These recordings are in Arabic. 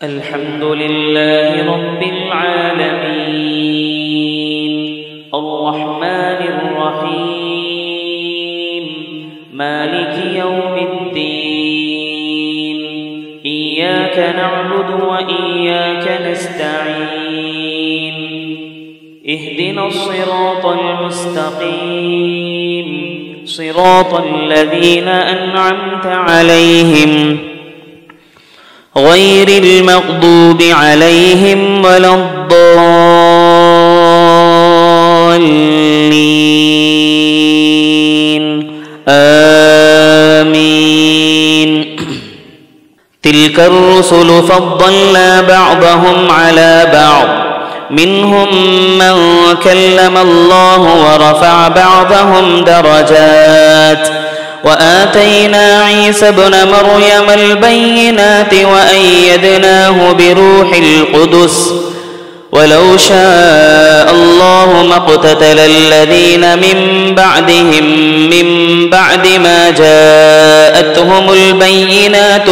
الحمد لله رب العالمين الرحمن الرحيم مالك يوم الدين إياك نعبد وإياك نستعين اهدنا الصراط المستقيم صراط الذين أنعمت عليهم غير المغضوب عليهم ولا الضالين آمين. تلك الرسل فضلنا بعضهم على بعض منهم من كلم الله ورفع بعضهم درجات وآتينا عيسى ابن مريم البينات وأيدناه بروح القدس ولو شاء الله ما اقتتل الذين من بعدهم من بعد ما جاءتهم البينات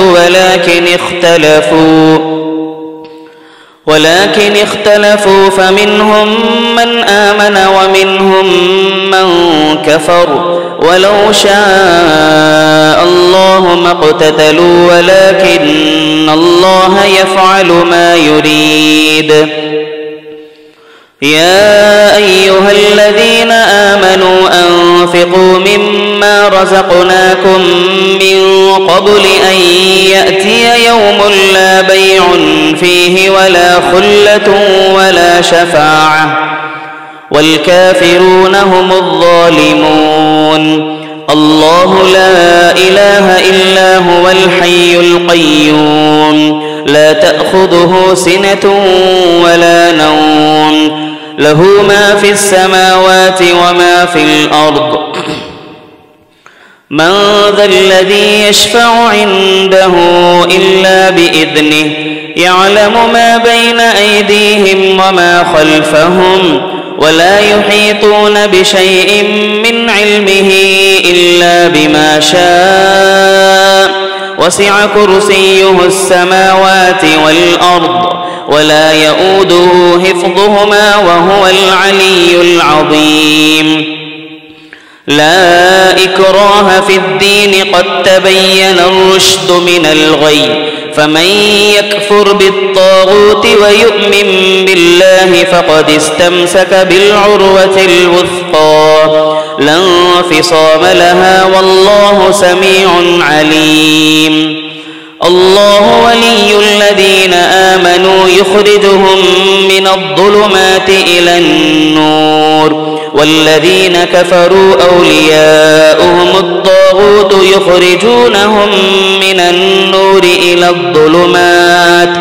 ولكن اختلفوا فمنهم من آمن ومنهم من كفر ولو شاء الله ما اقتتلوا ولكن الله يفعل ما يريد. يا أيها الذين آمنوا أنفقوا مما رزقناكم من قبل أن يأتي يوم لا بيع فيه ولا خلة ولا شفاعة والكافرون هم الظالمون. الله لا إله إلا هو الحي القيوم لا تأخذه سنة ولا نوم له ما في السماوات وما في الأرض. من ذا الذي يشفع عنده إلا بإذنه يعلم ما بين أيديهم وما خلفهم ولا يحيطون بشيء من علمه إلا بما شاء وسع كرسيه السماوات والأرض ولا يؤوده حفظهما وهو العلي العظيم. لا إكراه في الدين قد تبين الرشد من الغي فمن يكفر بالطاغوت ويؤمن بالله فقد استمسك بالعروة الوثقى لا انفصام لها والله سميع عليم. الله ولي الذين آمنوا يخرجهم من الظلمات إلى النور والذين كفروا أولياؤهم الطاغوت يخرجونهم من النور إلى الظلمات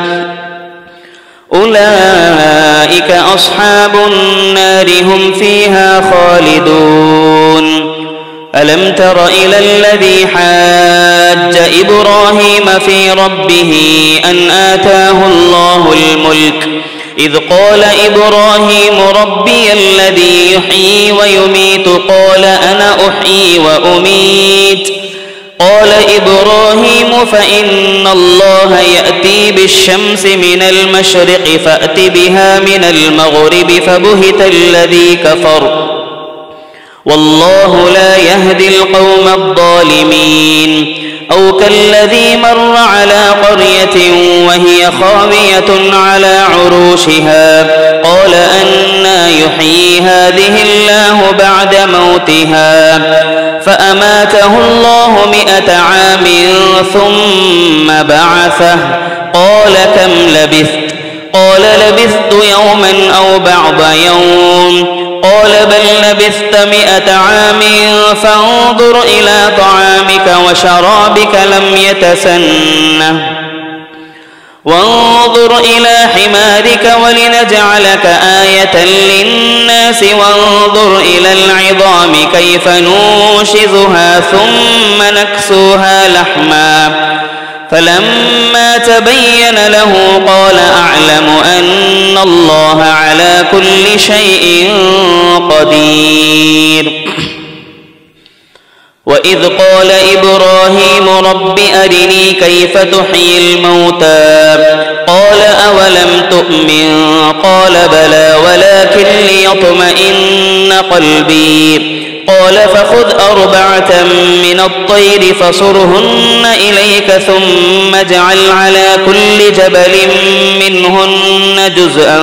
أولئك أصحاب النار هم فيها خالدون. ألم تر إلى الذي حاج إبراهيم في ربه أن آتاه الله الملك إذ قال إبراهيم ربي الذي يحيي ويميت قال أنا أحيي وأميت قال إبراهيم فإن الله يأتي بالشمس من المشرق فأت بها من المغرب فبهت الذي كفر والله لا يهدي القوم الظالمين. أو كالذي مر على قرية وهي خاوية على عروشها قال أنى يحيي هذه الله بعد موتها فأماته الله 100 عام ثم بعثه قال كم لبثت قال لبثت يوما أو بعض يوم قال بل لبثت 100 عام فانظر إلى طعامك وشرابك لم يتسنه وانظر إلى حمارك ولنجعلك آية للناس وانظر إلى العظام كيف ننشزها ثم نكسوها لحما فلما تبين له قال أعلم أن الله على كل شيء قدير. وإذ قال إبراهيم رب أرني كيف تحيي الموتى قال تؤمن قال بلى ولكن ليطمئن قلبي قال فخذ 4 من الطير فصرهن إليك ثم اجعل على كل جبل منهن جزءا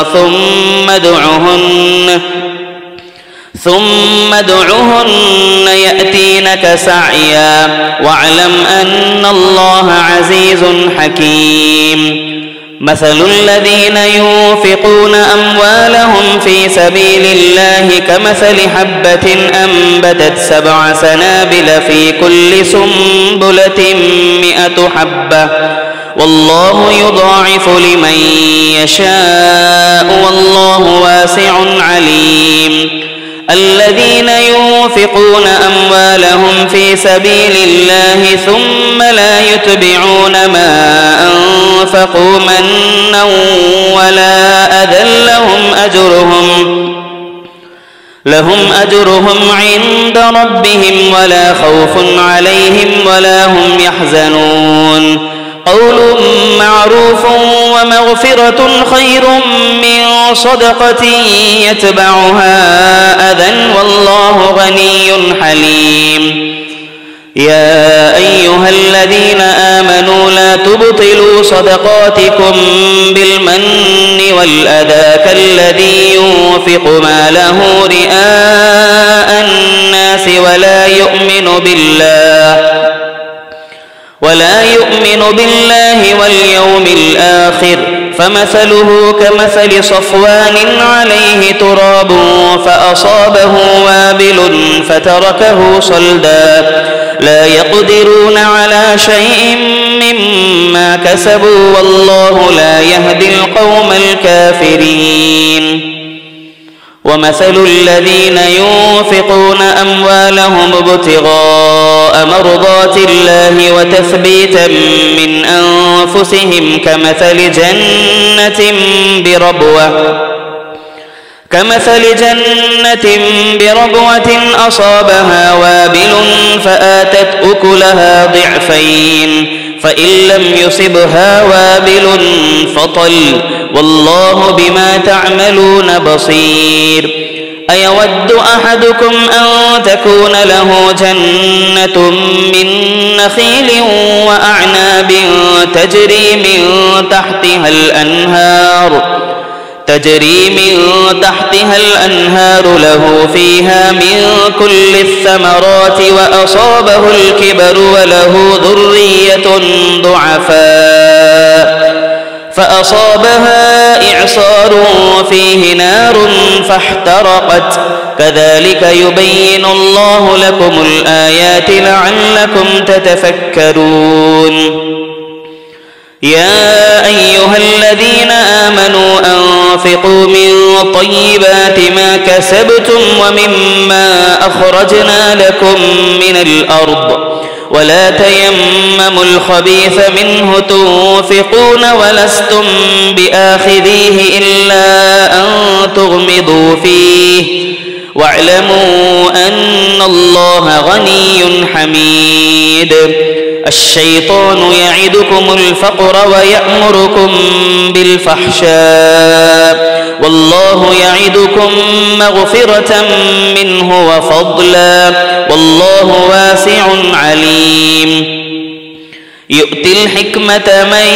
ثم ادعهن يأتينك سعيا واعلم أن الله عزيز حكيم مثل الذين ينفقون أموالهم في سبيل الله كمثل حبة أنبتت 7 سنابل في كل سنبلة 100 حبة والله يضاعف لمن يشاء والله واسع عليم الذين ينفقون أموالهم في سبيل الله ثم لا يتبعون ما أنفقوا منا ولا أذى لهم أجرهم عند ربهم ولا خوف عليهم ولا هم يحزنون قول معروف ومغفرة خير من صدقة يتبعها أذى والله غني حليم يا أيها الذين آمنوا لا تبطلوا صدقاتكم بالمن والأذى كالذي ينفق ماله رئاء الناس ولا يؤمن بالله واليوم الآخر فمثله كمثل صفوان عليه تراب فأصابه وابل فتركه صلدا لا يقدرون على شيء مما كسبوا والله لا يهدي القوم الكافرين ومثل الذين ينفقون أموالهم ابتغاء مرضات الله وتثبيتا من أنفسهم كمثل جنة بربوة أصابها وابل فآتت أكلها ضعفين فإن لم يصبها وابل فطل والله بما تعملون بصير أيود أحدكم أن تكون له جنة من نخيل وأعناب تجري من تحتها الأنهار له فيها من كل الثمرات وأصابه الكبر وله ذرية ضعفاء فأصابها إعصار فيه نار فاحترقت كذلك يبين الله لكم الآيات لعلكم تتفكرون يا أيها الذين آمنوا أنفقوا من طيبات ما كسبتم ومما أخرجنا لكم من الأرض ولا تيمموا الخبيث منه تنفقون ولستم بآخذيه إلا أن تغمضوا فيه واعلموا أن الله غني حميد الشيطان يعدكم الفقر ويأمركم بالفحشاء والله يعدكم مغفرة منه وفضلا والله واسع عليم يؤتي الحكمة من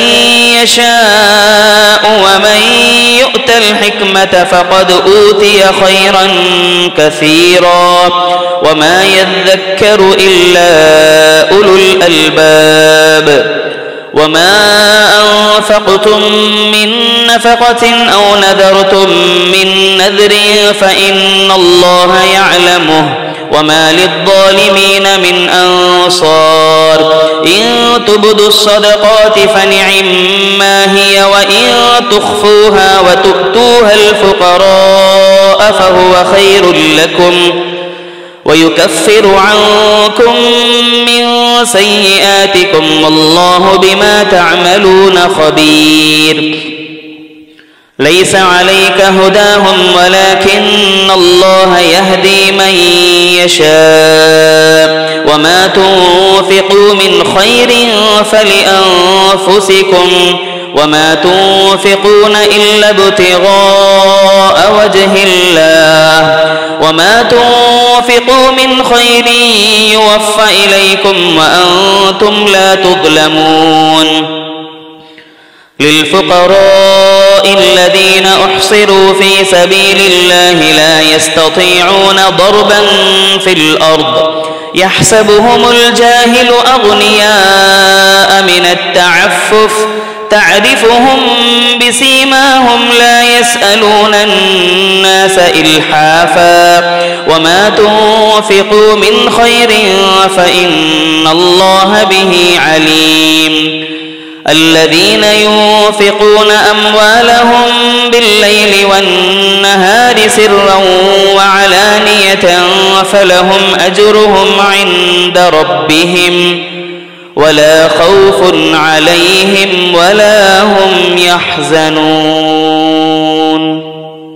يشاء ومن يؤت الحكمة فقد أوتي خيرا كثيرا وما يذكر إلا أولو الألباب وما أنفقتم من نفقة أو نذرتم من نذر فإن الله يعلمه وما للظالمين من أنصار إن تبدوا الصدقات فنعما هي وإن تخفوها وتؤتوها الفقراء فهو خير لكم ويكفر عنكم من سيئاتكم والله بما تعملون خبير ليس عليك هداهم ولكن الله يهدي من يشاء وما تنفقوا من خير فلأنفسكم وما تنفقون إلا ابتغاء وجه الله وما تنفقوا من خير يوفى إليكم وأنتم لا تظلمون للفقراء الذين أحصروا في سبيل الله لا يستطيعون ضربا في الأرض يحسبهم الجاهل أغنياء من التعفف تعرفهم بسيماهم لا يسألون الناس إلحافا وما تنفقوا من خير فإن الله به عليم الذين ينفقون أموالهم بالليل والنهار سرا وعلانية فلهم أجرهم عند ربهم ولا خوف عليهم ولا هم يحزنون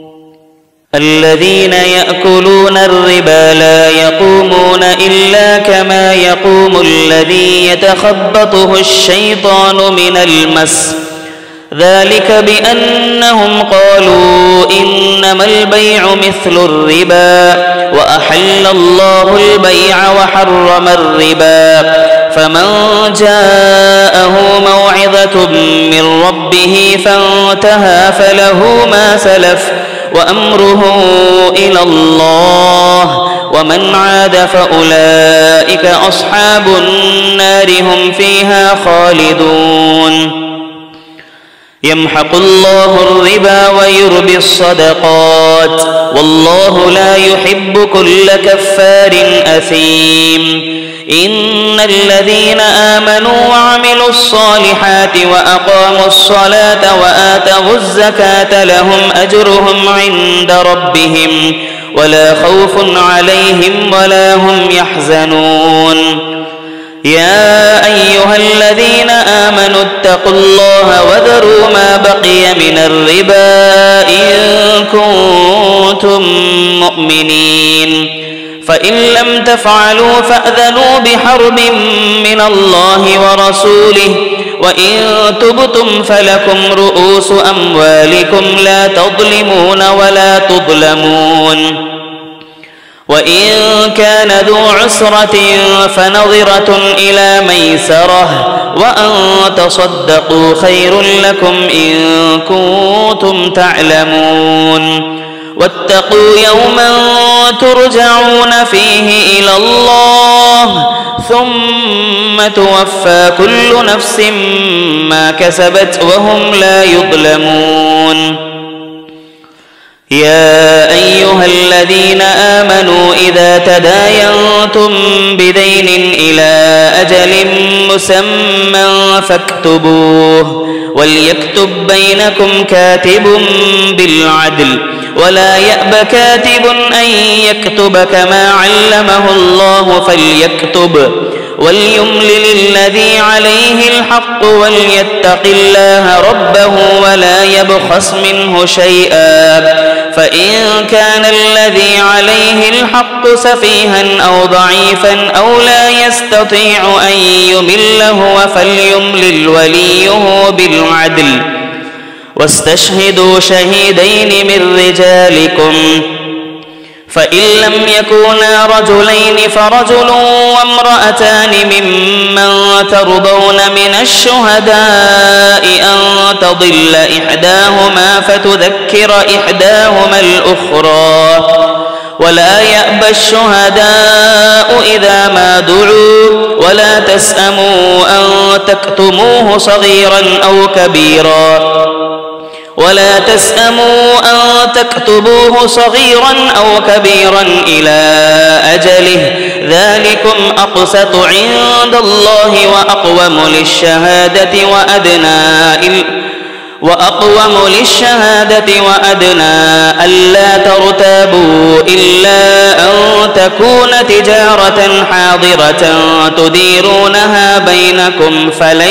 الذين يأكلون الربا لا يقومون إلا كما يقوم الذي يتخبطه الشيطان من المس ذلك بأنهم قالوا إنما البيع مثل الربا وأحل الله البيع وحرم الربا فمن جاءه موعظة من ربه فانتهى فله ما سلف وأمره إلى الله ومن عاد فأولئك أصحاب النار هم فيها خالدون يمحق الله الربا ويربي الصدقات والله لا يحب كل كفار أثيم إن الذين آمنوا وعملوا الصالحات وأقاموا الصلاة وآتوا الزكاة لهم أجرهم عند ربهم ولا خوف عليهم ولا هم يحزنون يا أيها الذين آمنوا اتقوا الله وذروا ما بقي من الربا إن كنتم مؤمنين فإن لم تفعلوا فأذنوا بحرب من الله ورسوله وإن تبتم فلكم رؤوس أموالكم لا تظلمون ولا تظلمون وإن كان ذو عسرة فنظرة إلى ميسرة وأن تصدقوا خير لكم إن كنتم تعلمون واتقوا يوما ترجعون فيه إلى الله ثم توفى كل نفس ما كسبت وهم لا يظلمون يا أيها الذين آمنوا إذا تداينتم بدين إلى أجل مسمى فاكتبوه وليكتب بينكم كاتب بالعدل ولا يأب كاتب أن يكتب كما علمه الله فليكتب وليملل الذي عليه الحق وليتق الله ربه ولا يبخس منه شيئا فإن كان الذي عليه الحق سفيها أو ضعيفا أو لا يستطيع أن يمل هو فليملل وليه بالعدل واستشهدوا شهيدين من رجالكم فإن لم يكونا رجلين فرجل وامرأتان ممن ترضون من الشهداء أن تضل إحداهما فتذكر إحداهما الأخرى ولا يأبى الشهداء إذا ما دعوا ولا تسأموا أن تكتموه صغيرا أو كبيرا ولا تسأموا أن تكتبوه صغيرا أو كبيرا إلى أجله ذلكم أقسط عند الله وأقوم للشهادة وأدنى ألا ترتابوا إلا أن تكون تجارة حاضرة تديرونها بينكم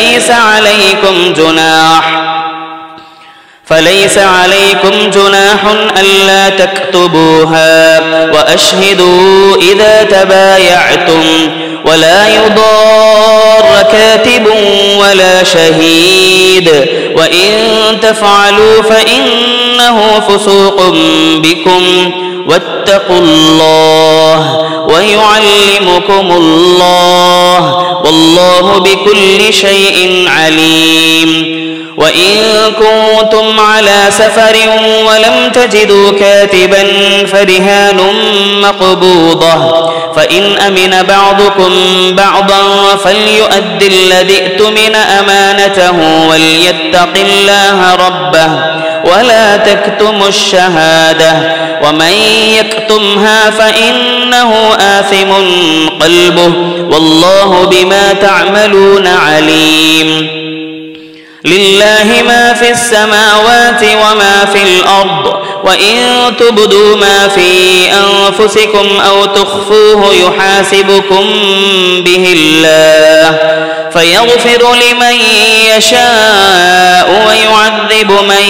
فليس عليكم جناح ألا تكتبوها وأشهدوا إذا تبايعتم ولا يضار مضار كاتب ولا شهيد وإن تفعلوا فإنه فسوق بكم واتقوا الله ويعلمكم الله والله بكل شيء عليم. وإن كنتم على سفر ولم تجدوا كاتبا فرهان مقبوضة فإن أمن بعضكم بعضا فليؤد الذي ائتمن أمانته وليتق الله ربه ولا تكتموا الشهادة ومن يكتمها فإنه آثم قلبه والله بما تعملون عليم. لله ما في السماوات وما في الأرض وإن تبدوا ما في أنفسكم أو تخفوه يحاسبكم به الله فيغفر لمن يشاء ويعذب من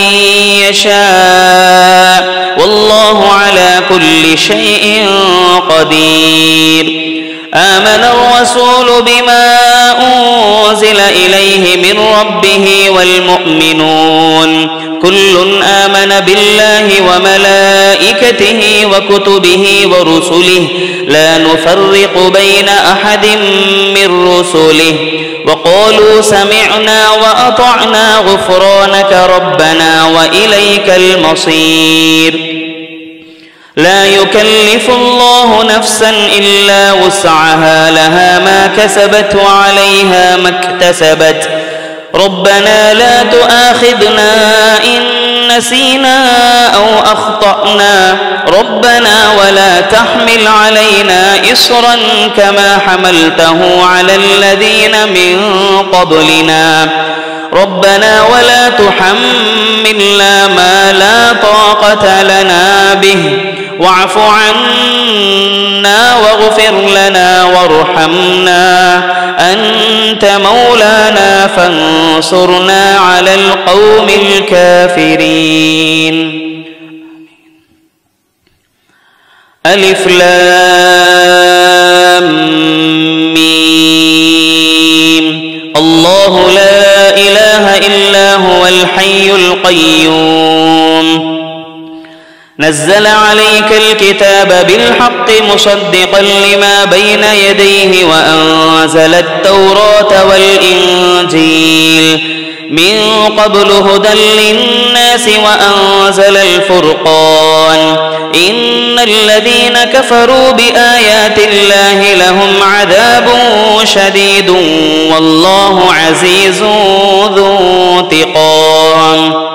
يشاء والله على كل شيء قدير. آمن الرسول بما أنزل إليه من ربه والمؤمنون كل آمن بالله وملائكته وكتبه ورسله لا نفرق بين أحد من رسله وقالوا سمعنا وأطعنا غفرانك ربنا وإليك المصير. لا يكلف الله نفسا إلا وسعها لها ما كسبت وعليها ما اكتسبت ربنا لا تؤاخذنا إن نسينا أو أخطأنا ربنا ولا تحمل علينا إصرا كما حملته على الذين من قبلنا ربنا ولا تحملنا ما لا طاقة لنا به واعف عنا واغفر لنا وارحمنا أنت مولانا فانصرنا على القوم الكافرين. ألف لام ميم الله لا إله إلا هو الحي القيوم نزل عليك الكتاب بالحق مصدقا لما بين يديه وأنزل التوراة والإنجيل من قبل هدى للناس وأنزل الفرقان إن الذين كفروا بآيات الله لهم عذاب شديد والله عزيز ذو انتقام.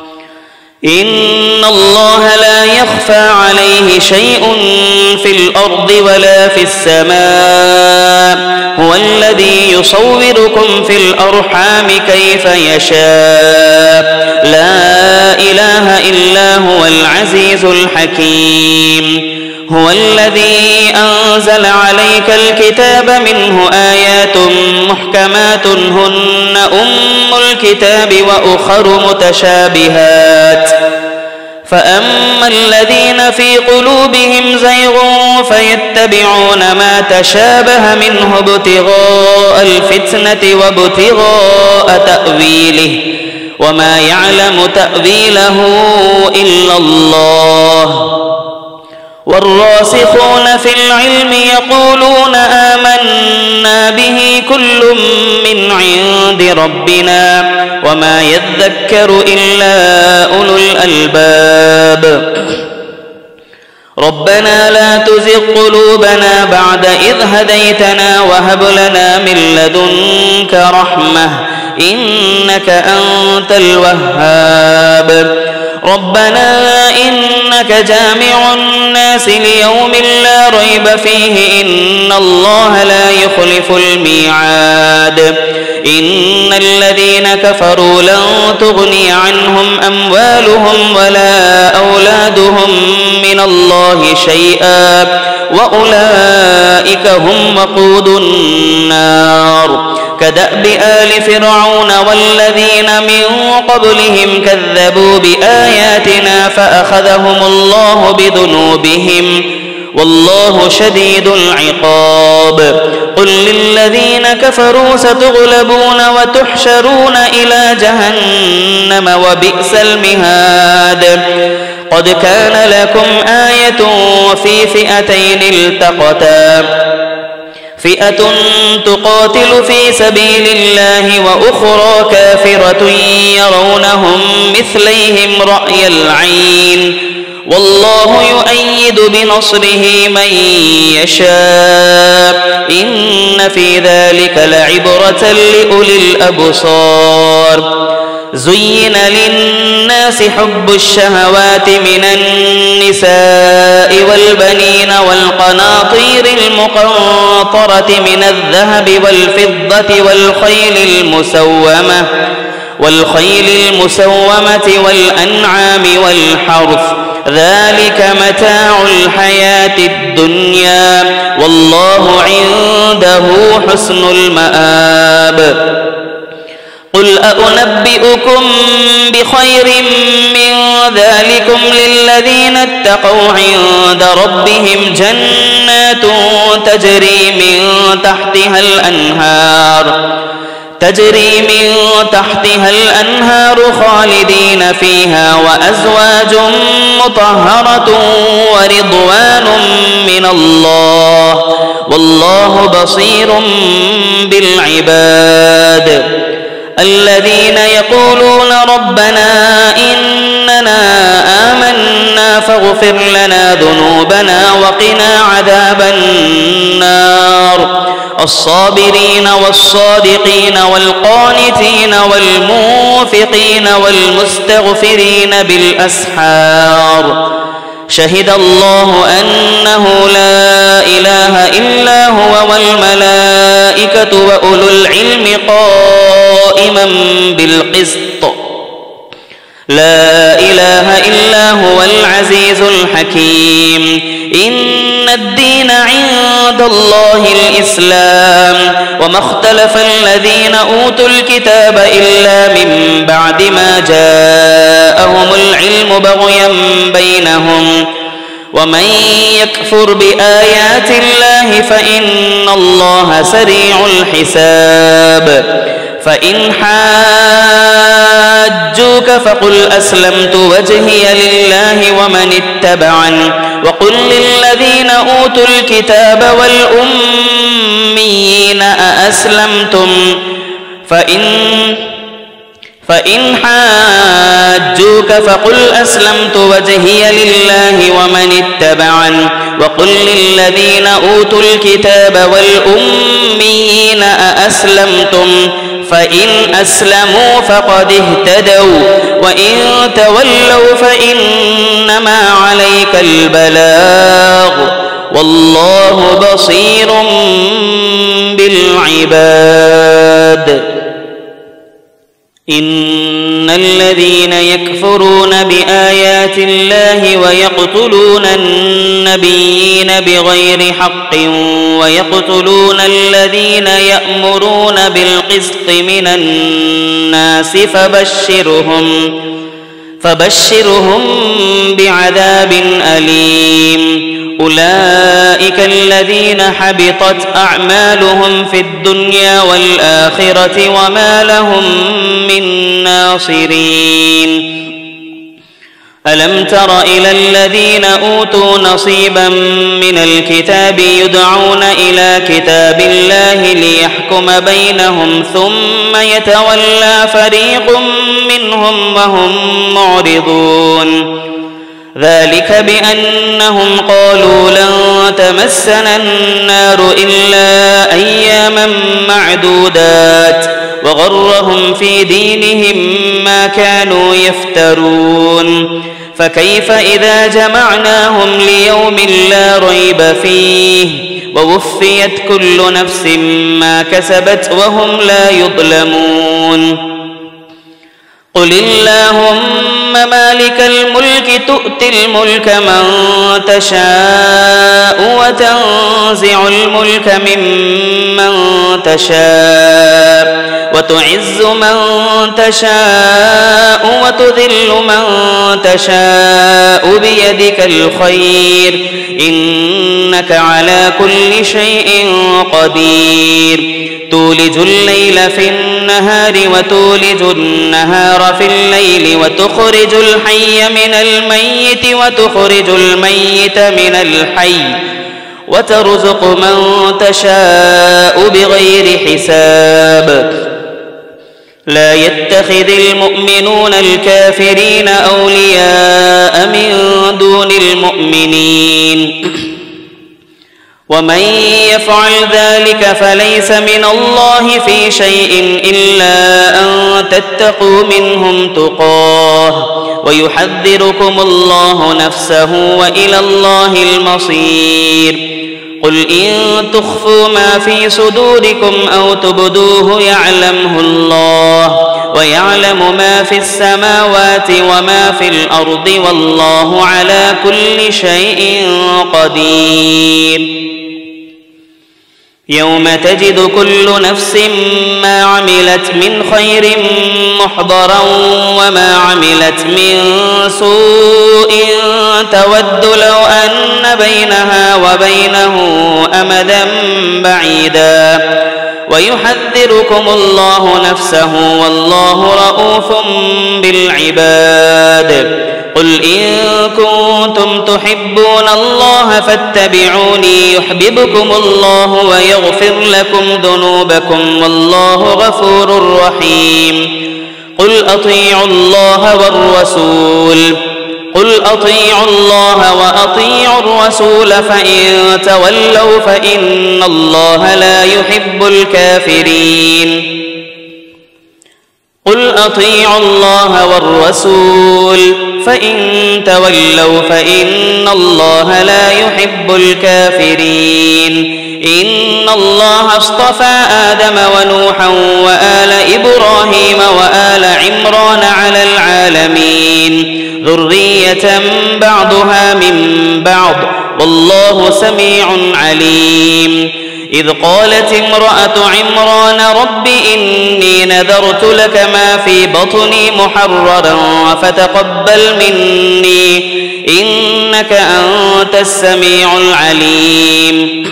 إن الله لا يخفى عليه شيء في الأرض ولا في السماء هو الذي يصوركم في الأرحام كيف يشاء لا إله إلا هو العزيز الحكيم. هو الذي أنزل عليك الكتاب منه آيات محكمات هن أم الكتاب وأخر متشابهات فأما الذين في قلوبهم زيغ فيتبعون ما تشابه منه ابتغاء الفتنة وابتغاء تأويله وما يعلم تأويله إلا الله والراسخون في العلم يقولون آمنا به كل من عند ربنا وما يذكر إلا أولو الألباب. ربنا لا تزغ قلوبنا بعد إذ هديتنا وهب لنا من لدنك رحمة إنك أنت الوهاب. ربنا إنك جامع الناس ليوم لا ريب فيه إن الله لا يخلف الميعاد. إن الذين كفروا لن تغني عنهم أموالهم ولا أولادهم من الله شيئا وأولئك هم وقود النار. كدأب آل فرعون والذين من قبلهم كذبوا بآياتنا فأخذهم الله بذنوبهم والله شديد العقاب قل للذين كفروا ستغلبون وتحشرون إلى جهنم وبئس المهاد قد كان لكم آية في فئتين التقتا فئة تقاتل في سبيل الله وأخرى كافرة يرونهم مثليهم رأي العين والله يؤيد بنصره من يشاء إن في ذلك لعبرة لأولي الأبصار زين للناس حب الشهوات من النساء والبنين والقناطير المقنطرة من الذهب والفضة والخيل المسومة والأنعام والحرث ذلك متاع الحياة الدنيا والله عنده حسن المآب قل أنبئكم بخير من ذلكم للذين اتقوا عند ربهم جنات تجري من تحتها الأنهار خالدين فيها وأزواج مطهرة ورضوان من الله والله بصير بالعباد الذين يقولون ربنا إننا آمنا فاغفر لنا ذنوبنا وقنا عذاب النار الصابرين والصادقين والقانتين والمنفقين والمستغفرين بالأسحار شهد الله أنه لا إله إلا هو والملائكة وأولو العلم قائما بالقسط لا إله إلا هو العزيز الحكيم إن الدين عند الله الإسلام وما اختلف الذين أوتوا الكتاب إلا من بعد ما جاءهم العلم بغيا بينهم ومن يكفر بآيات الله فإن الله سريع الحساب فإن حاجوك فقل أسلمت وجهي لله ومن اتبعني وقل للذين أوتوا الكتاب والأميين أأسلمتم فإن حاجوك فقل أسلمت وجهي لله ومن اتبعني وقل للذين أوتوا الكتاب والأميين أأسلمتم فإن أسلموا فقد اهتدوا وإن تولوا فإنما عليك البلاغ والله بصير بالعباد إن الذين يكفرون بآيات الله ويقتلون النبيين بغير حق ويقتلون الذين يأمرون بالقسط من الناس فبشرهم بعذاب أليم أولئك الذين حبطت أعمالهم في الدنيا والآخرة وما لهم من ناصرين ألم تر إلى الذين أوتوا نصيبا من الكتاب يدعون إلى كتاب الله ليحكم بينهم ثم يتولى فريق منهم وهم معرضون ذلك بأنهم قالوا لن تمسنا النار إلا أياما معدودات وغرهم في دينهم ما كانوا يفترون فكيف إذا جمعناهم ليوم لا ريب فيه ووفيت كل نفس ما كسبت وهم لا يظلمون قل اللهم مالك الملك تؤتي الملك من تشاء وتنزع الملك ممن تشاء وتعز من تشاء وتذل من تشاء بيدك الخير إنك إنك على كل شيء قدير تولج الليل في النهار وتولج النهار في الليل وتخرج الحي من الميت وتخرج الميت من الحي وترزق من تشاء بغير حساب لا يتخذ المؤمنون الكافرين أولياء من دون المؤمنين ومن يفعل ذلك فليس من الله في شيء إلا أن تتقوا منهم تقاه ويحذركم الله نفسه وإلى الله المصير قل إن تخفوا ما في صدوركم أو تبدوه يعلمه الله ويعلم ما في السماوات وما في الأرض والله على كل شيء قدير يوم تجد كل نفس ما عملت من خير محضرا وما عملت من سوء تود لو أن بينها وبينه أمدا بعيدا ويحذركم الله نفسه والله رؤوف بالعباد قل إن كنتم تحبون الله فاتبعوني يحببكم الله ويغفر لكم ذنوبكم والله غفور رحيم قل أطيعوا الله وأطيعوا الرسول فإن تولوا فإن الله لا يحب الكافرين قل أطيعوا الله والرسول فإن تولوا فإن الله لا يحب الكافرين إن الله اصطفى آدم ونوحا وآل إبراهيم وآل عمران على العالمين ذرية بعضها من بعض والله سميع عليم إذ قالت امرأة عمران رب إني نذرت لك ما في بطني محررا فتقبل مني إنك أنت السميع العليم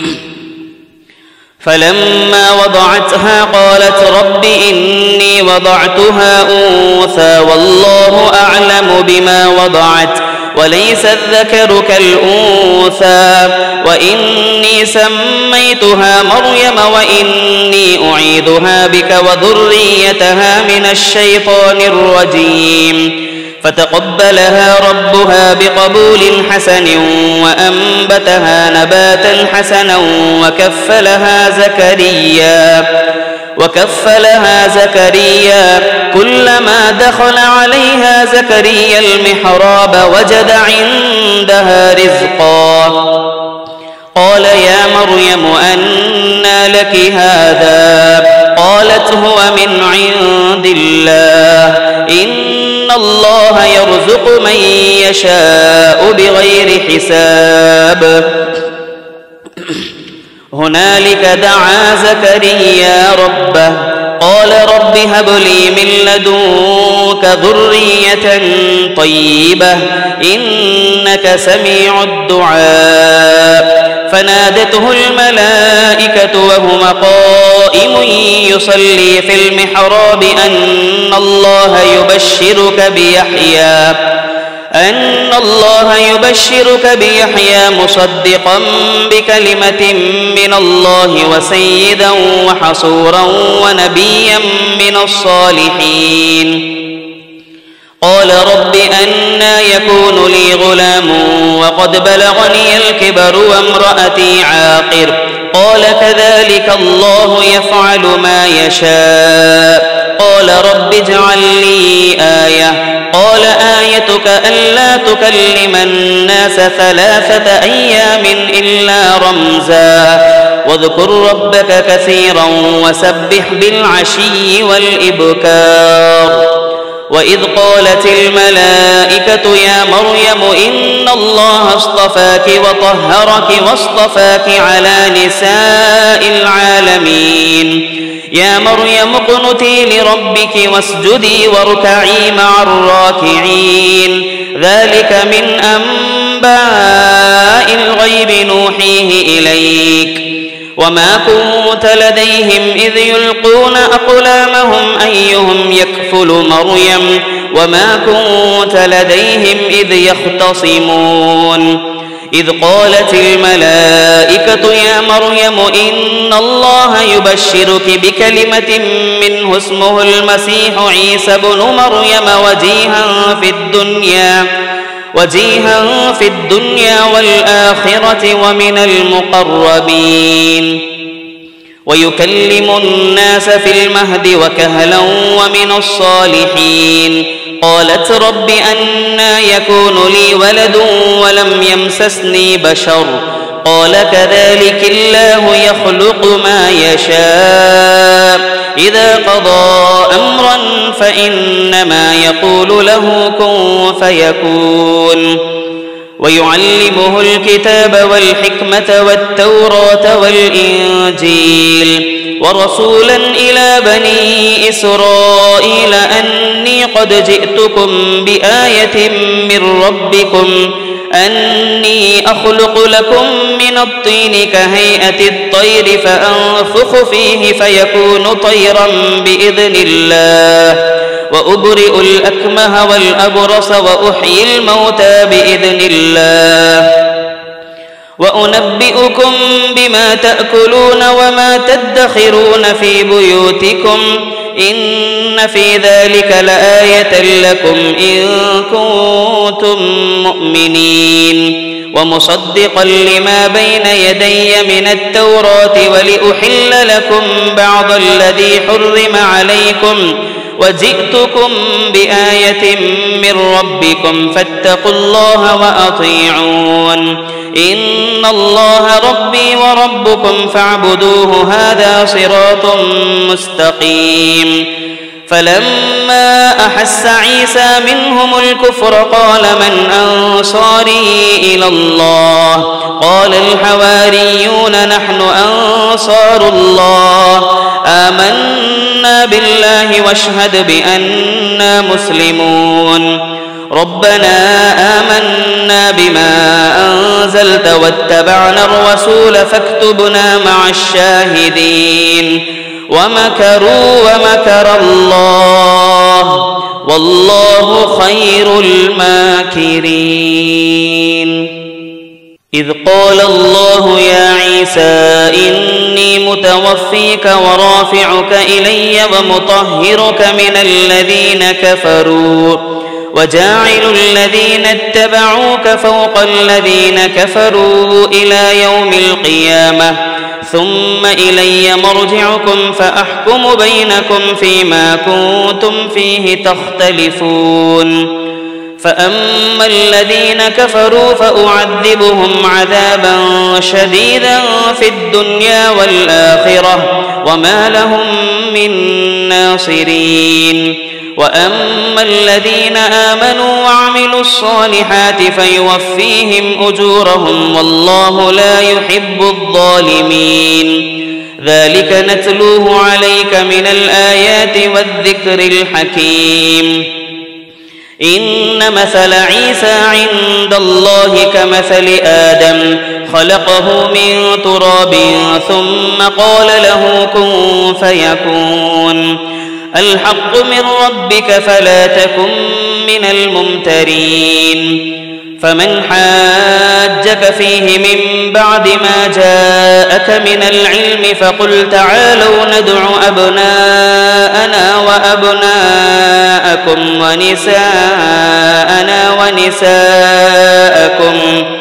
فلما وضعتها قالت رب إني وضعتها أنثى والله أعلم بما وضعت وليس الذكر كالأنثى وإني سميتها مريم وإني أعيذها بك وذريتها من الشيطان الرجيم فتقبلها ربها بقبول حسن وأنبتها نباتا حسنا وكفلها زكريا كلما دخل عليها زكريا المحراب وجد عندها رزقا قال يا مريم أنى لك هذا قالت هو من عند الله إن الله يرزق من يشاء بغير حساب هنالك دعا زكريا ربه قال رب هب لي من لدنك ذرية طيبة إنك سميع الدعاء فنادته الملائكة وهو قائم يصلي في المحراب أن الله يبشرك بيحيى مصدقا بكلمة من الله وسيدا وحصورا ونبيا من الصالحين قال رب أنى يكون لي غلام وقد بلغني الكبر وامرأتي عاقر قال كذلك الله يفعل ما يشاء قال رب اجعل لي آية قال آيتك ألا تكلم الناس 3 أيام إلا رمزا واذكر ربك كثيرا وسبح بالعشي والإبكار وإذ قالت الملائكة يا مريم إن الله اصطفاك وطهرك واصطفاك على نساء العالمين يا مريم اقنتي لربك واسجدي واركعي مع الراكعين ذلك من أنباء الغيب نوحيه إليك وما كنت لديهم إذ يلقون أقلامهم أيهم يكفل مريم وما كنت لديهم إذ يختصمون إذ قالت الملائكة يا مريم إن الله يبشرك بكلمة منه اسمه المسيح عيسى بن مريم وجيها في الدنيا والآخرة ومن المقربين ويكلم الناس في المهد وكهلا ومن الصالحين قالت رب أنى يكون لي ولد ولم يمسسني بشر قال كذلك الله يخلق ما يشاء إذا قضى أمرا فإنما يقول له كن فيكون ويعلمه الكتاب والحكمة والتوراة والإنجيل ورسولا إلى بني إسرائيل أني قد جئتكم بآية من ربكم أني أخلق لكم من الطين كهيئة الطير فأنفخ فيه فيكون طيرا بإذن الله وأبرئ الأكمه والأبرص وأحيي الموتى بإذن الله وأنبئكم بما تأكلون وما تدخرون في بيوتكم إن في ذلك لآية لكم إن كنتم مؤمنين ومصدقا لما بين يدي من التوراة ولأحل لكم بعض الذي حرم عليكم وجئتكم بآية من ربكم فاتقوا الله وأطيعون إن الله ربي وربكم فاعبدوه هذا صراط مستقيم فلما أحس عيسى منهم الكفر قال من أنصاري إلى الله قال الحواريون نحن أنصار الله آمنا بالله واشهد بأننا مسلمون ربنا آمنا بما أنزلت واتبعنا الرسول فاكتبنا مع الشاهدين ومكروا ومكر الله والله خير الماكرين إذ قال الله يا عيسى إني متوفيك ورافعك إلي ومطهرك من الذين كفروا وجاعل الذين اتبعوك فوق الذين كفروا إلى يوم القيامة ثم إلي مرجعكم فأحكم بينكم فيما كنتم فيه تختلفون فأما الذين كفروا فأعذبهم عذابا شديدا في الدنيا والآخرة وما لهم من ناصرين وأما الذين آمنوا وعملوا الصالحات فيوفيهم أجورهم والله لا يحب الظالمين ذلك نتلوه عليك من الآيات والذكر الحكيم إن مثل عيسى عند الله كمثل آدم خلقه من تراب ثم قال له كن فيكون الحق من ربك فلا تكن من الممترين فمن حاجك فيه من بعد ما جاءك من العلم فقل تعالوا ندع أبناءنا وأبناءكم ونساءنا ونساءكم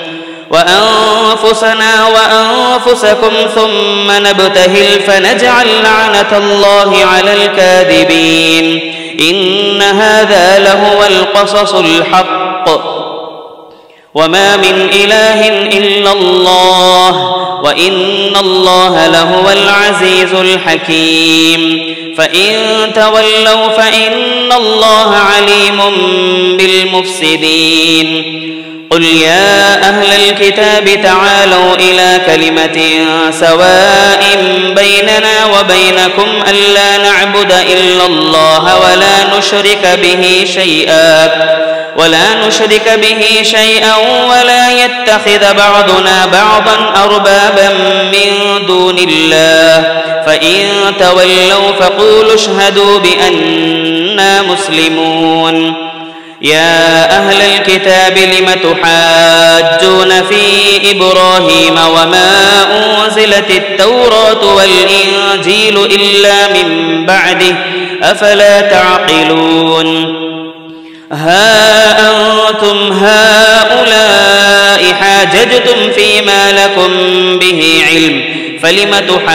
وأنفسنا وأنفسكم ثم نبتهل فنجعل لعنة الله على الكاذبين إن هذا لهو القصص الحق وما من إله إلا الله وإن الله لهو العزيز الحكيم فإن تولوا فإن الله عليم بالمفسدين قل يا أهل الكتاب تعالوا إلى كلمة سواء بيننا وبينكم ألا نعبد إلا الله ولا ولا نشرك به شيئا ولا يتخذ بعضنا بعضا أربابا من دون الله فإن تولوا فقولوا اشهدوا بأننا مسلمون يا أهل الكتاب لم تحاجون في إبراهيم وما أنزلت التوراة والإنجيل إلا من بعده أفلا تعقلون ها أنتم هؤلاء حاججتم فيما لكم به علم فلم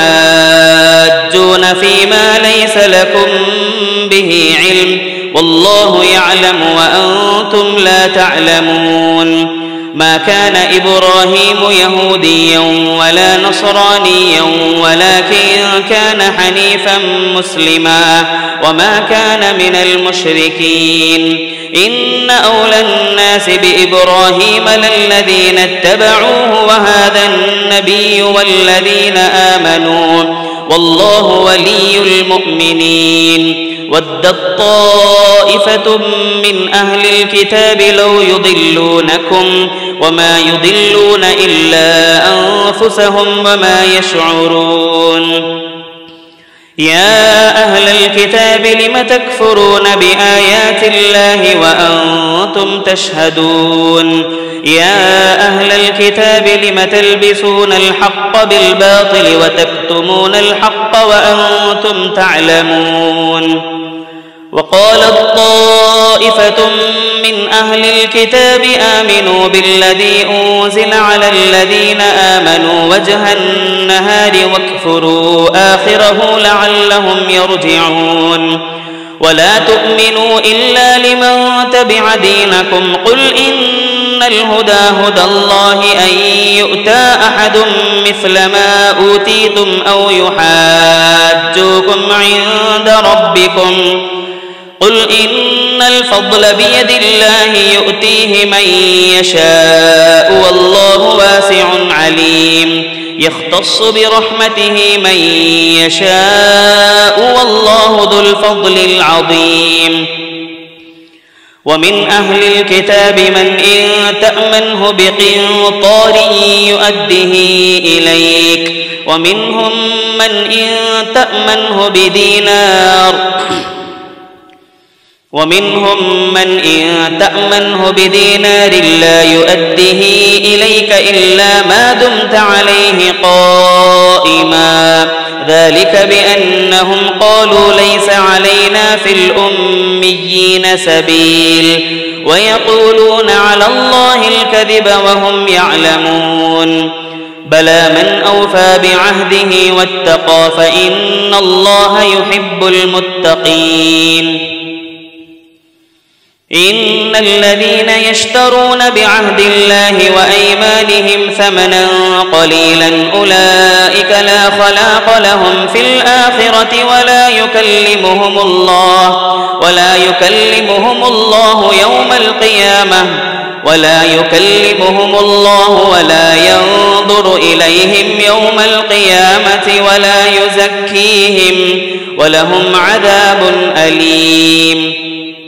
تحاجون فيما ليس لكم به علم والله يعلم وأنتم لا تعلمون ما كان إبراهيم يهوديا ولا نصرانيا ولكن كان حنيفا مسلما وما كان من المشركين إن أولى الناس بإبراهيم للذين اتبعوه وهذا النبي والذين آمنوا والله ولي المؤمنين ودت طائفة من أهل الكتاب لو يضلونكم وما يضلون إلا أنفسهم وما يشعرون يا أهل الكتاب لم تكفرون بآيات الله وأنتم تشهدون يا أهل الكتاب لم تلبسون الحق بالباطل وتكتمون الحق وأنتم تعلمون وقالت طائفة من أهل الكتاب آمنوا بالذي أنزل على الذين آمنوا وجه النهار واكفروا آخره لعلهم يرجعون ولا تؤمنوا إلا لمن تبع دينكم قل إن الهدى هدى الله أن يؤتى أحد مثل ما أوتيتم أو يحاجوكم عند ربكم قل إن الفضل بيد الله يؤتيه من يشاء والله واسع عليم يختص برحمته من يشاء والله ذو الفضل العظيم ومن أهل الكتاب من إن تأمنه بقنطار يؤده إليك ومنهم من إن تأمنه بدينار لا يؤده إليك إلا ما دمت عليه قائما ذلك بأنهم قالوا ليس علينا في الأميين سبيل ويقولون على الله الكذب وهم يعلمون بلى من أوفى بعهده واتقى فإن الله يحب المتقين إن الذين يشترون بعهد الله وأيمانهم ثمنا قليلا أولئك لا خلاق لهم في الآخرة ولا يكلمهم الله يوم القيامة ولا ينظر إليهم يوم القيامة ولا يزكيهم ولهم عذاب أليم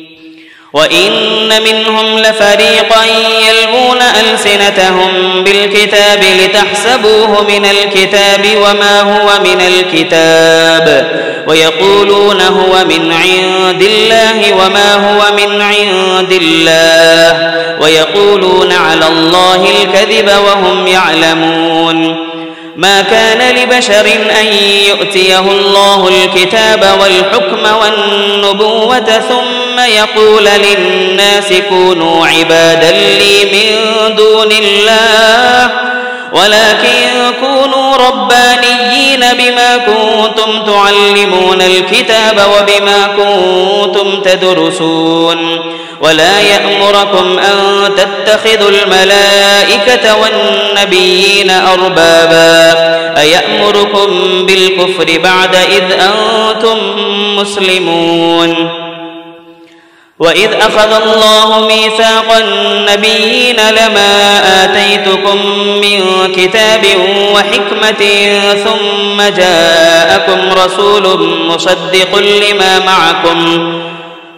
وإن منهم لفريقا يلوون ألسنتهم بالكتاب لتحسبوه من الكتاب وما هو من الكتاب ويقولون هو من عند الله وما هو من عند الله ويقولون على الله الكذب وهم يعلمون ما كان لبشر أن يؤتيه الله الكتاب والحكم والنبوة ثم يقول للناس كونوا عبادا لي من دون الله ولكن كونوا ربانيين بما كنتم تعلمون الكتاب وبما كنتم تدرسون ولا يأمركم أن تتخذوا الملائكة والنبيين أربابا أيأمركم بالكفر بعد إذ أنتم مسلمون وإذ أخذ الله ميثاق النبيين لما آتيتكم من كتاب وحكمة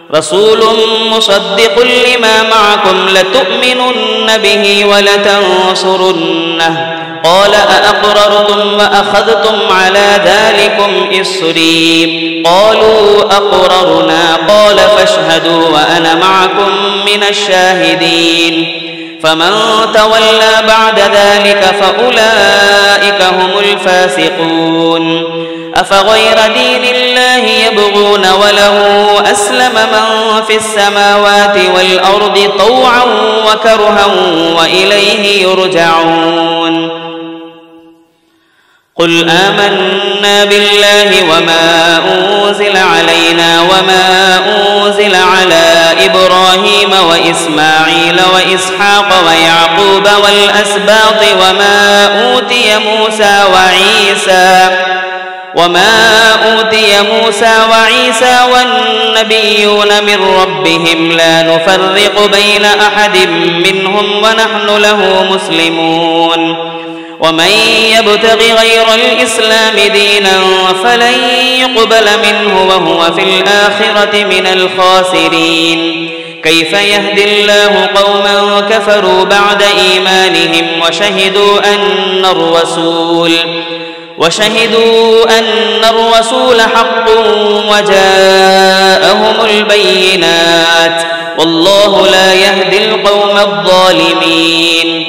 رسول مصدق لما معكم لتؤمنن به ولتنصرنه قال أأقررتم وأخذتم على ذلكم إصري قالوا أقررنا قال فاشهدوا وأنا معكم من الشاهدين فمن تولى بعد ذلك فأولئك هم الفاسقون أفغير دين الله يبغون وله أسلم من في السماوات والأرض طوعا وكرها وإليه يرجعون قل آمنا بالله وما أنزل علينا وما أنزل على إبراهيم وإسماعيل وإسحاق ويعقوب والأسباط وما أوتي موسى وعيسى والنبيون من ربهم لا نفرق بين أحد منهم ونحن له مسلمون ومن يبتغ غير الإسلام دينا فلن يقبل منه وهو في الآخرة من الخاسرين كيف يهدي الله قوما كفروا بعد إيمانهم وشهدوا أن الرسول حق وجاءهم البينات والله لا يهدي القوم الظالمين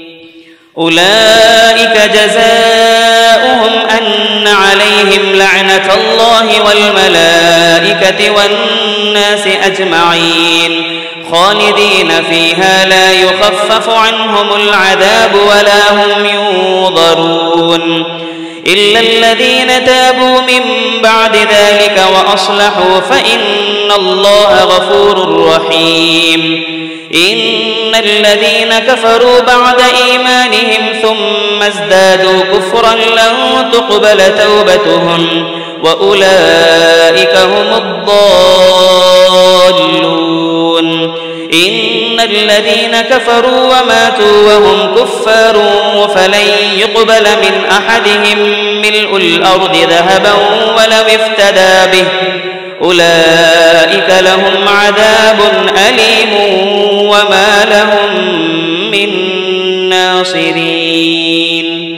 أولئك جزاؤهم أن عليهم لعنة الله والملائكة والناس أجمعين خالدين فيها لا يخفف عنهم العذاب ولا هم ينظرون إلا الذين تابوا من بعد ذلك وأصلحوا فإن الله غفور رحيم إن الذين كفروا بعد إيمانهم ثم ازدادوا كفرا لن تقبل توبتهم وأولئك هم الضالون إن الذين كفروا وماتوا وهم كفار فلن يقبل من أحدهم ملء الأرض ذهبا ولو افتدى به أولئك لهم عذاب أليم وما لهم من ناصرين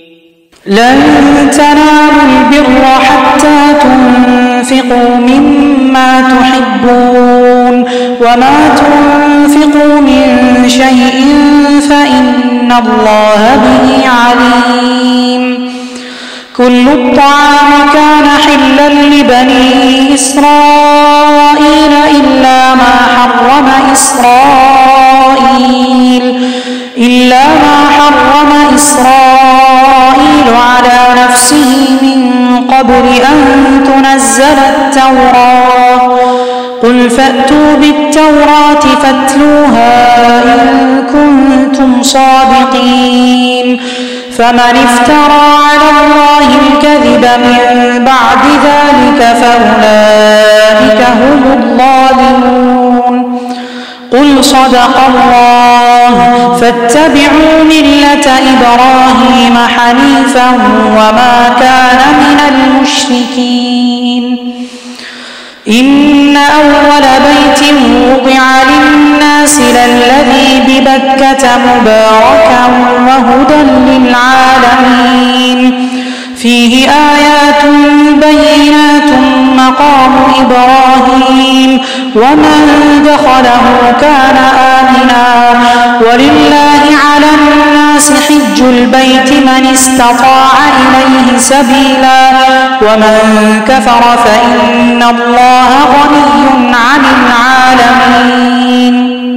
لن تنالوا البر حتى تنفقوا مما تحبون وما تنفقوا من شيء فإن الله به عليم كل الطعام كان حلا لبني إسرائيل إلا ما حرم إسرائيل على نفسه من قبل أن تنزل التوراة قل فأتوا بالتوراة فاتلوها إن كنتم صادقين فمن افترى على الله الكذب من بعد ذلك فأولئك هم الظالمون قل صدق الله فاتبعوا ملة إبراهيم حنيفا وما كان من المشركين إن أول بيت وضع للناس للذي ببكة مباركا وهدى للعالمين فيه آيات بينات مقام إبراهيم ومن دخله كان آمنا ولله على الناس حج البيت من استطاع إليه سبيلا ومن كفر فإن الله غني عن العالمين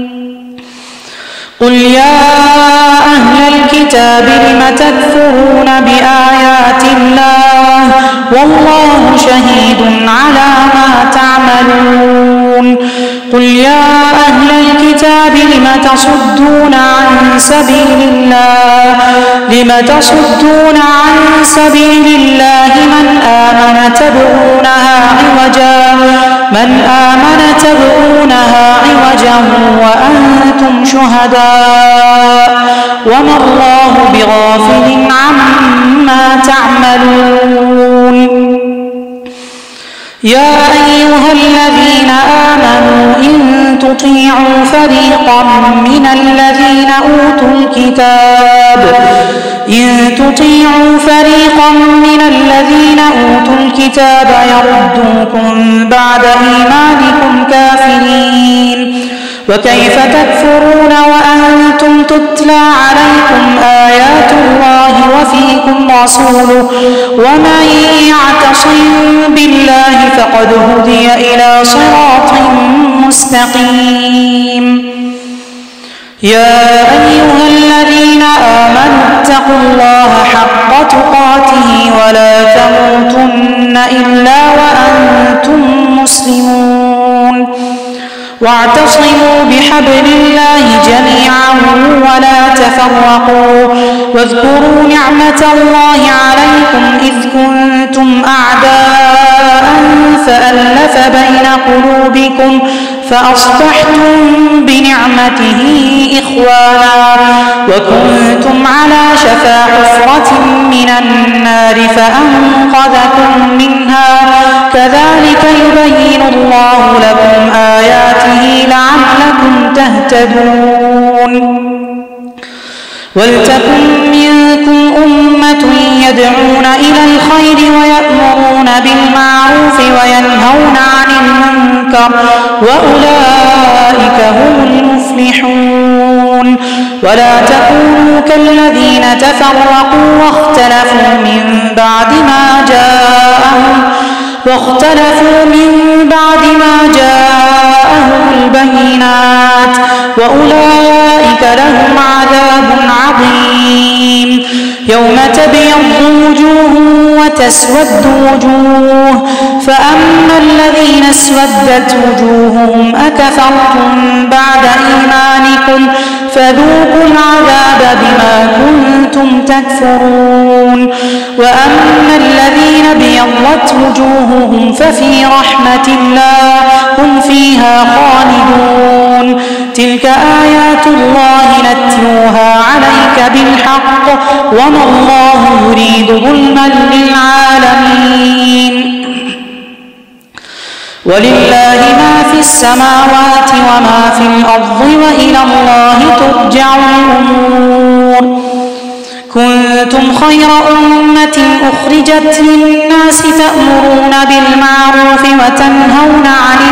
قل يا أهل الكتاب لم تكفرون بآيات الله والله شهيد على ما تعملون قل يا أهل الكتاب لم تصدون عن سبيل الله من آمن تبغونها عوجا وأنتم شهداء وما الله بغافل عما تعملون يا أيها أيها الذين آمنوا إن تطيعوا فريقا من الذين أوتوا الكتاب يردوكم بعد إيمانكم كافرين وكيف تكفرون وأنتم تتلى عليكم آيات الله وفيكم رسوله ومن يعتصم بالله فقد هدي إلى صراط مستقيم. يا أيها الذين آمنوا اتقوا الله حق تقاته ولا تموتن إلا وأنتم مسلمون واعتصموا بحبل الله جميعا ولا تفرقوا واذكروا نعمة الله عليكم إذ كنتم أعداء فألف بين قلوبكم فأصبحتم بنعمته إخوانا وكنتم على شفا حفرة من النار فأنقذكم منها كذلك يبين الله لكم آياته لعلكم تهتدون. ولتكن منكم أمة يدعون إلى الخير ويأمرون بالمعروف وينهون عن المنكر وأولئك هم المفلحون. ولا تكونوا كالذين تفرقوا واختلفوا من بعد ما جاءهم البينات وأولئك لهم عذاب عظيم. يوم تبيض وجوه وتسود وجوه فأما الذين اسودت وجوههم أكفرتم بعد إيمانكم فذوقوا العذاب بما كنتم تكفرون. وأما الذين ابيضت وجوههم ففي رحمة الله هم فيها خالدون. تلك آيات الله نتلوها عليك بالحق وما الله يريد ظلما للعالمين. ولله ما في السماوات وما في الأرض وإلى الله ترجع الأمور. كنتم خير أمة أخرجت للناس تأمرون بالمعروف وتنهون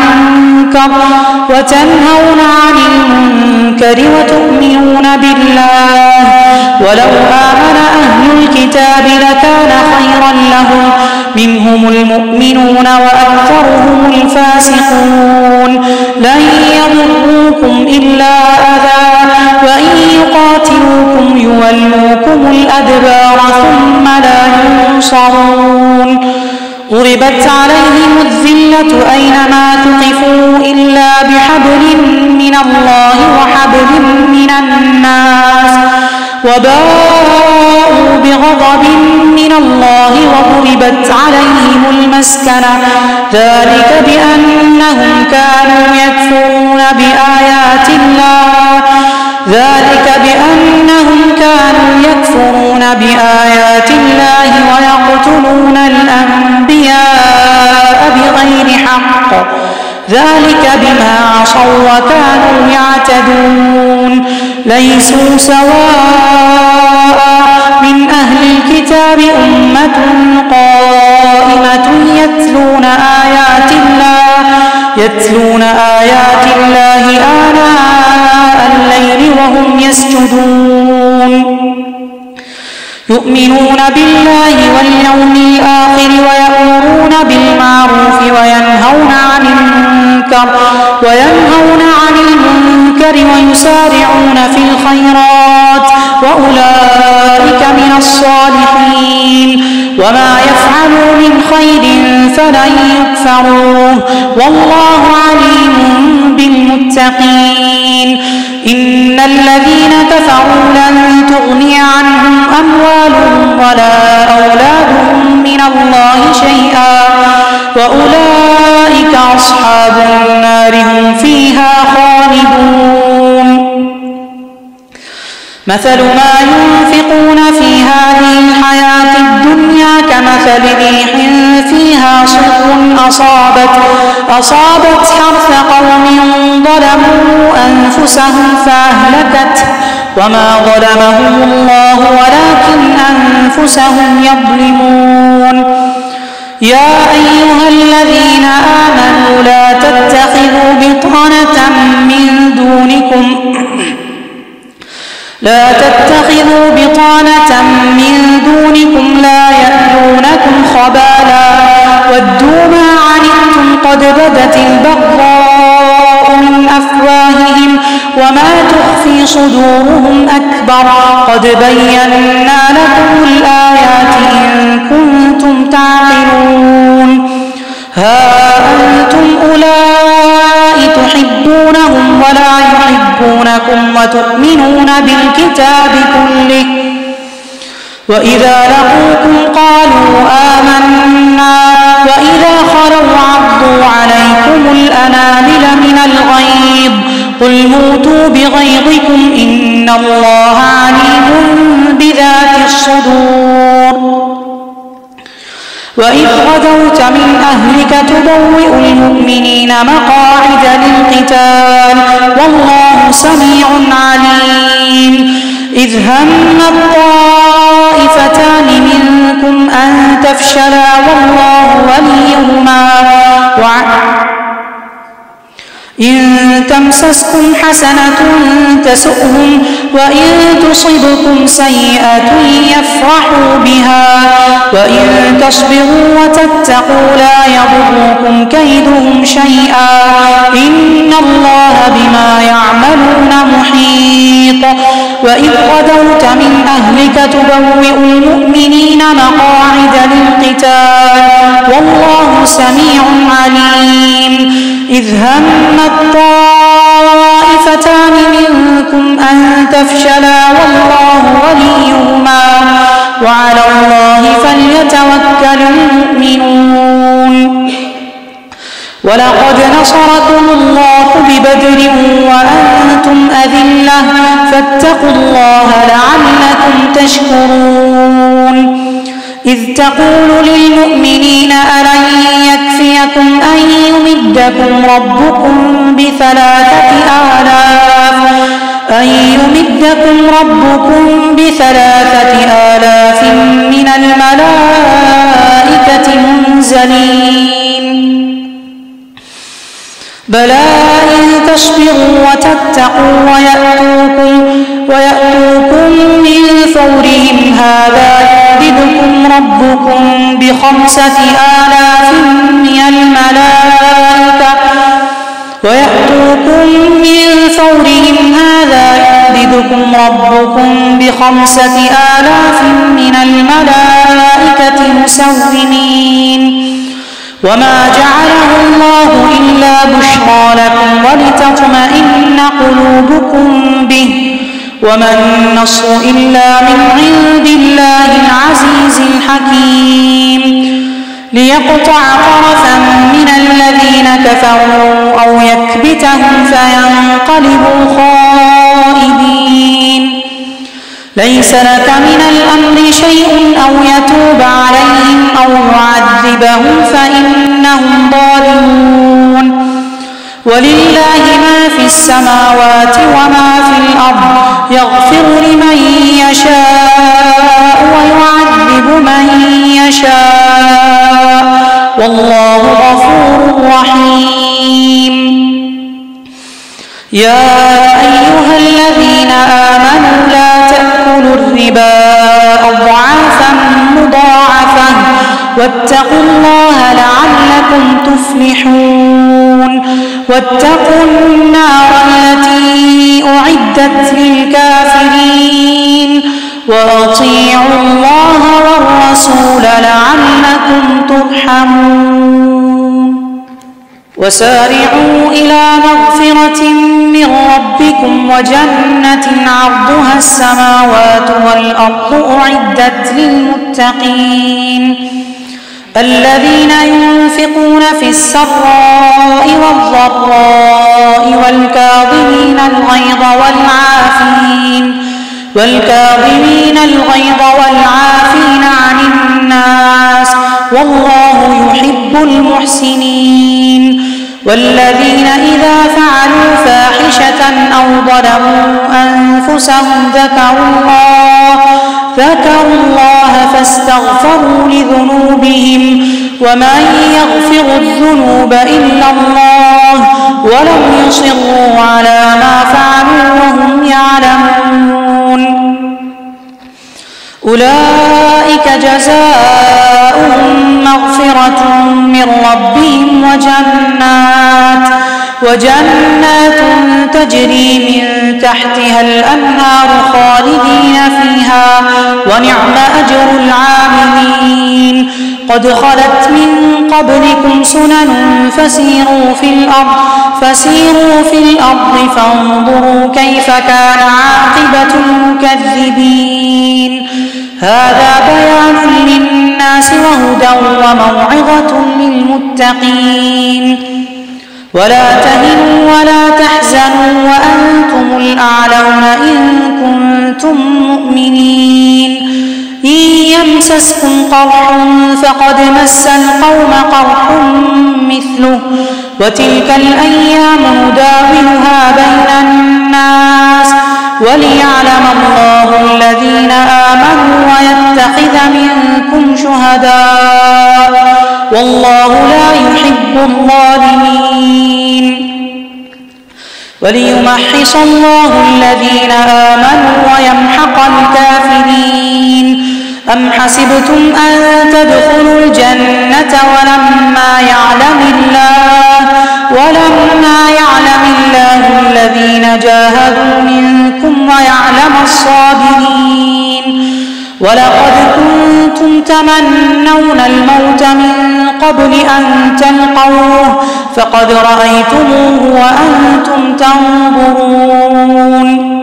عن المنكر وتؤمنون بالله ولو آمن أهل الكتاب لكان خيرا لهم منهم المؤمنون وأكثرهم الفاسقون. لن يضروكم إلا أذى وإن يقاتلوكم يولوكم الأدبار ثم لا ينصرون. ضربت عليهم الذلة أينما ثقفوا إلا بحبل من الله وحبل من الناس وباءوا بغضب من الله وضربت عليهم المسكنة ذلك بأنهم كانوا يكفرون بآيات الله ويقتلون الأنبياء بغير حق ذلك بما عصوا وكانوا يعتدون. ليسوا سواء من أهل الكتاب أمة قائمة يتلون آيات الله آناء الليل وهم يسجدون. يؤمنون بالله واليوم الآخر ويأمرون بالمعروف وينهون عن المنكر ويسارعون في الخيرات وأولئك من الصالحين. وما يفعلوا من خير فلن يكفروه والله عليم بالمتقين. إن الذين كفروا لن تغني عنهم أموالهم ولا أولادهم من الله شيئا وأولئك أصحاب النار هم فيها خالدون. مثل ما ينفقون في هذه الحياة الدنيا كمثل ريح فيها فيها صر أصابت حرث قوم ظلموا أنفسهم فأهلكته وما ظلمهم الله ولكن أنفسهم يظلمون يا أيها الذين آمنوا لا تتخذوا بطانة من دونكم لا يألونكم خبالا ودوا ما عنتم قد بدت البغضاء من أفواههم وما تخفي صدورهم أكبر قد بينا لكم الآيات إن كنتم تعقلون ها أنتم أولئك تحبونهم ولا يحبونكم وتؤمنون بالكتاب كله وإذا لقوكم قالوا آمنا وإذا خلوا عضوا عليكم الأنامل من الغيظ قل موتوا بغيظكم إن الله عليم بذات الصدور وإذ غدوت من أهلك تبوئ المؤمنين مقاعد للقتال والله سميع عليم إذ هم الطائفتان منكم أن تفشلا والله وليهما إن تمسسكم حسنة تسؤهم وإن تصبكم سيئة يفرحوا بها وإن تصبروا وتتقوا لا يضركم كيدهم شيئا إن الله بما يعملون محيط وإذ غدوت من أهلك تبوئ المؤمنين مقاعد للقتال والله سميع عليم إذ هم الطائفتان منكم أن تفشلا والله وليهما وعلى الله فليتوكل المؤمنون ولقد نصركم الله ببدر وأنتم أذلة فاتقوا الله لعلكم تشكرون إذ تقول للمؤمنين ألن يكفيكم أن يمدكم ربكم ب3,000 من الملائكة منزلين بلى إن تصبروا وتتقوا ويأتوكم من فورهم هذا يمددكم ربكم ب5,000 من الملائكة مسومين وما جعله الله إلا بشرى لكم ولتطمئن قلوبكم به وما النصر إلا من عند الله العزيز الحكيم ليقطع طرفا من الذين كفروا أو يكبتهم فينقلبوا خائبين ليس لك من الأمر شيء أو يتوب عليهم أو يعذبهم فإنهم ظالمون ولله ما في السماوات وما في الأرض يغفر لمن يشاء ويعذب من يشاء والله غفور رحيم يا أيها الذين آمنوا لا تأكلوا الربا أضعافا مضاعفة واتقوا الله لعلكم تفلحون واتقوا النار التي أعدت للكافرين وأطيعوا الله والرسول لعلكم ترحمون وسارعوا إلى مغفرة من ربكم وجنة عرضها السماوات والأرض أعدت للمتقين الذين ينفقون في السراء والضراء والكاظمين الغيظ والعافين عن الناس والله يحب يحب المحسنين. والذين إذا فعلوا فاحشة أو ظلموا أنفسهم ذكروا الله فاستغفروا لذنوبهم ومن يغفر الذنوب إلا الله ولم يصروا على ما فعلوا وهم يعلمون. أولئك جزاؤهم مغفرة من ربهم وجنات تجري من تحتها الأنهار خالدين فيها ونعم أجر العاملين. قد خلت من قبلكم سنن فسيروا في الأرض فانظروا كيف كان عاقبة المكذبين. هذا بيان للناس وهدى وموعظة للمتقين. ولا تهنوا ولا تحزنوا وأنتم الأعلون إن كنتم مؤمنين. إن يمسسكم قرح فقد مس القوم قرح مثله وتلك الأيام نداولها بين الناس وليعلم الله الذين آمنوا ويتخذ منكم شهداء والله لا يحب الظالمين. وليمحص الله الذين آمنوا ويمحق الكافرين. أم حسبتم أن تدخلوا الجنة ولما يعلم الله الذين جاهدوا منكم ويعلم الصابرين. ولقد كنتم تمنون الموت من قبل أن تلقوه فقد رأيتموه وأنتم تنظرون.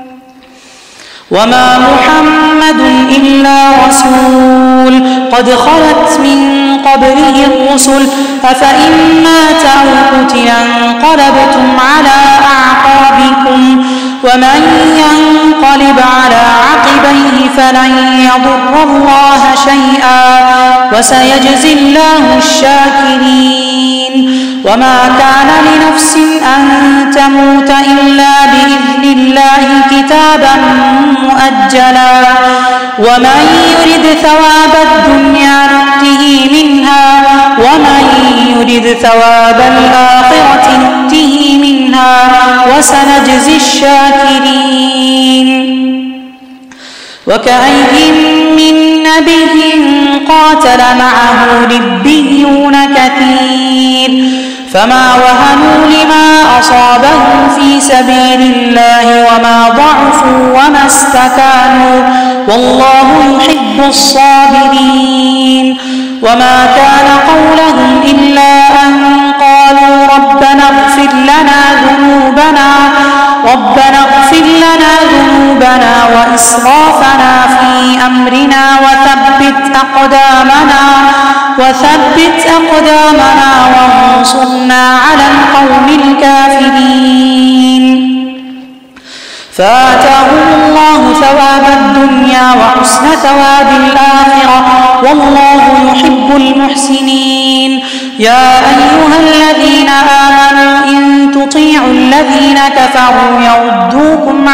وما محمد إلا رسول قد خلت من قبله الرسل أفإن مات أو قتل انقلبتم على أعقابكم ومن ينقلب على عقبيه فلن يضر الله شيئا وسيجزي الله الشاكرين. وما كان لنفس أن تموت إلا بإذن الله كتابا مؤجلا ومن يرد ثواب الدنيا نؤته منها ومن يرد ثواب الآخرة نؤته منها وسنجزي الشاكرين. وكأي من نبي قاتل معه ربيون كثير فما وهنوا لما أصابهم في سبيل الله وما ضعفوا وما استكانوا والله يحب الصابرين. وما كان قولهم إلا أن قالوا ربنا اغفر لنا وإسرافنا في أمرنا وثبت أقدامنا وانصرنا على القوم الكافرين. فآتاهم الله ثواب الدنيا وحسن ثواب الآخرة والله يحب المحسنين. يا أيها الذين آمنوا إن تطيعوا الذين كفروا يردوكم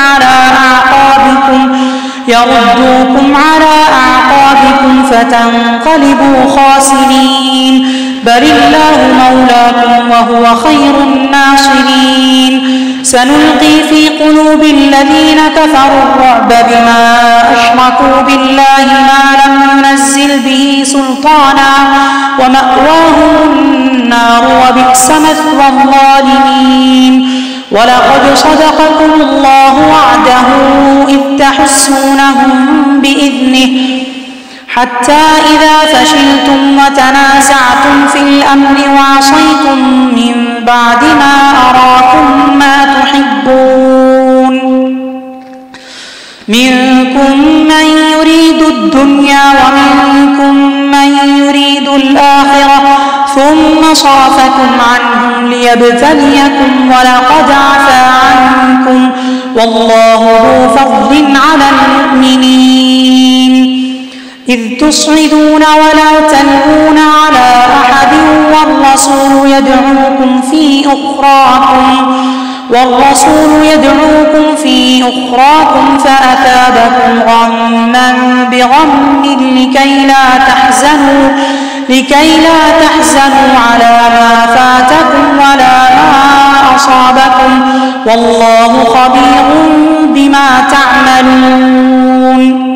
على أعقابكم فتنقلبوا خاسرين. بل الله مولاكم وهو خير الناصرين. سنلقي في قلوب الذين كفروا الرعب بما أشركوا بالله ما لم ينزل به سلطانا ومأواهم النار وبئس مثوى الظالمين. ولقد صدقكم الله وعده إذ تحسونهم بإذنه حتى إذا فشلتم وتنازعتم في الأمر وعصيتم من بعد ما أراكم ما تحبون منكم من يريد الدنيا ومنكم من يريد الآخرة ثم صرفكم عنهم ليبتليكم ولقد عفا عنكم والله ذو فضل على المؤمنين. إذ تصعدون ولا تلوون على أحد والرسول يدعوكم في أخراكم فأثابكم غما بغم لكي لا تحزنوا على ما فاتكم ولا ما أصابكم والله خبير بما تعملون.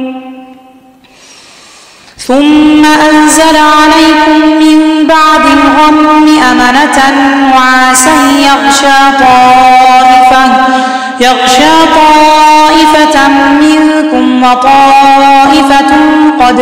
ثم أنزل عليكم من بعد الغم أمنة نعاسا يغشى طائفة منكم وطائفة قد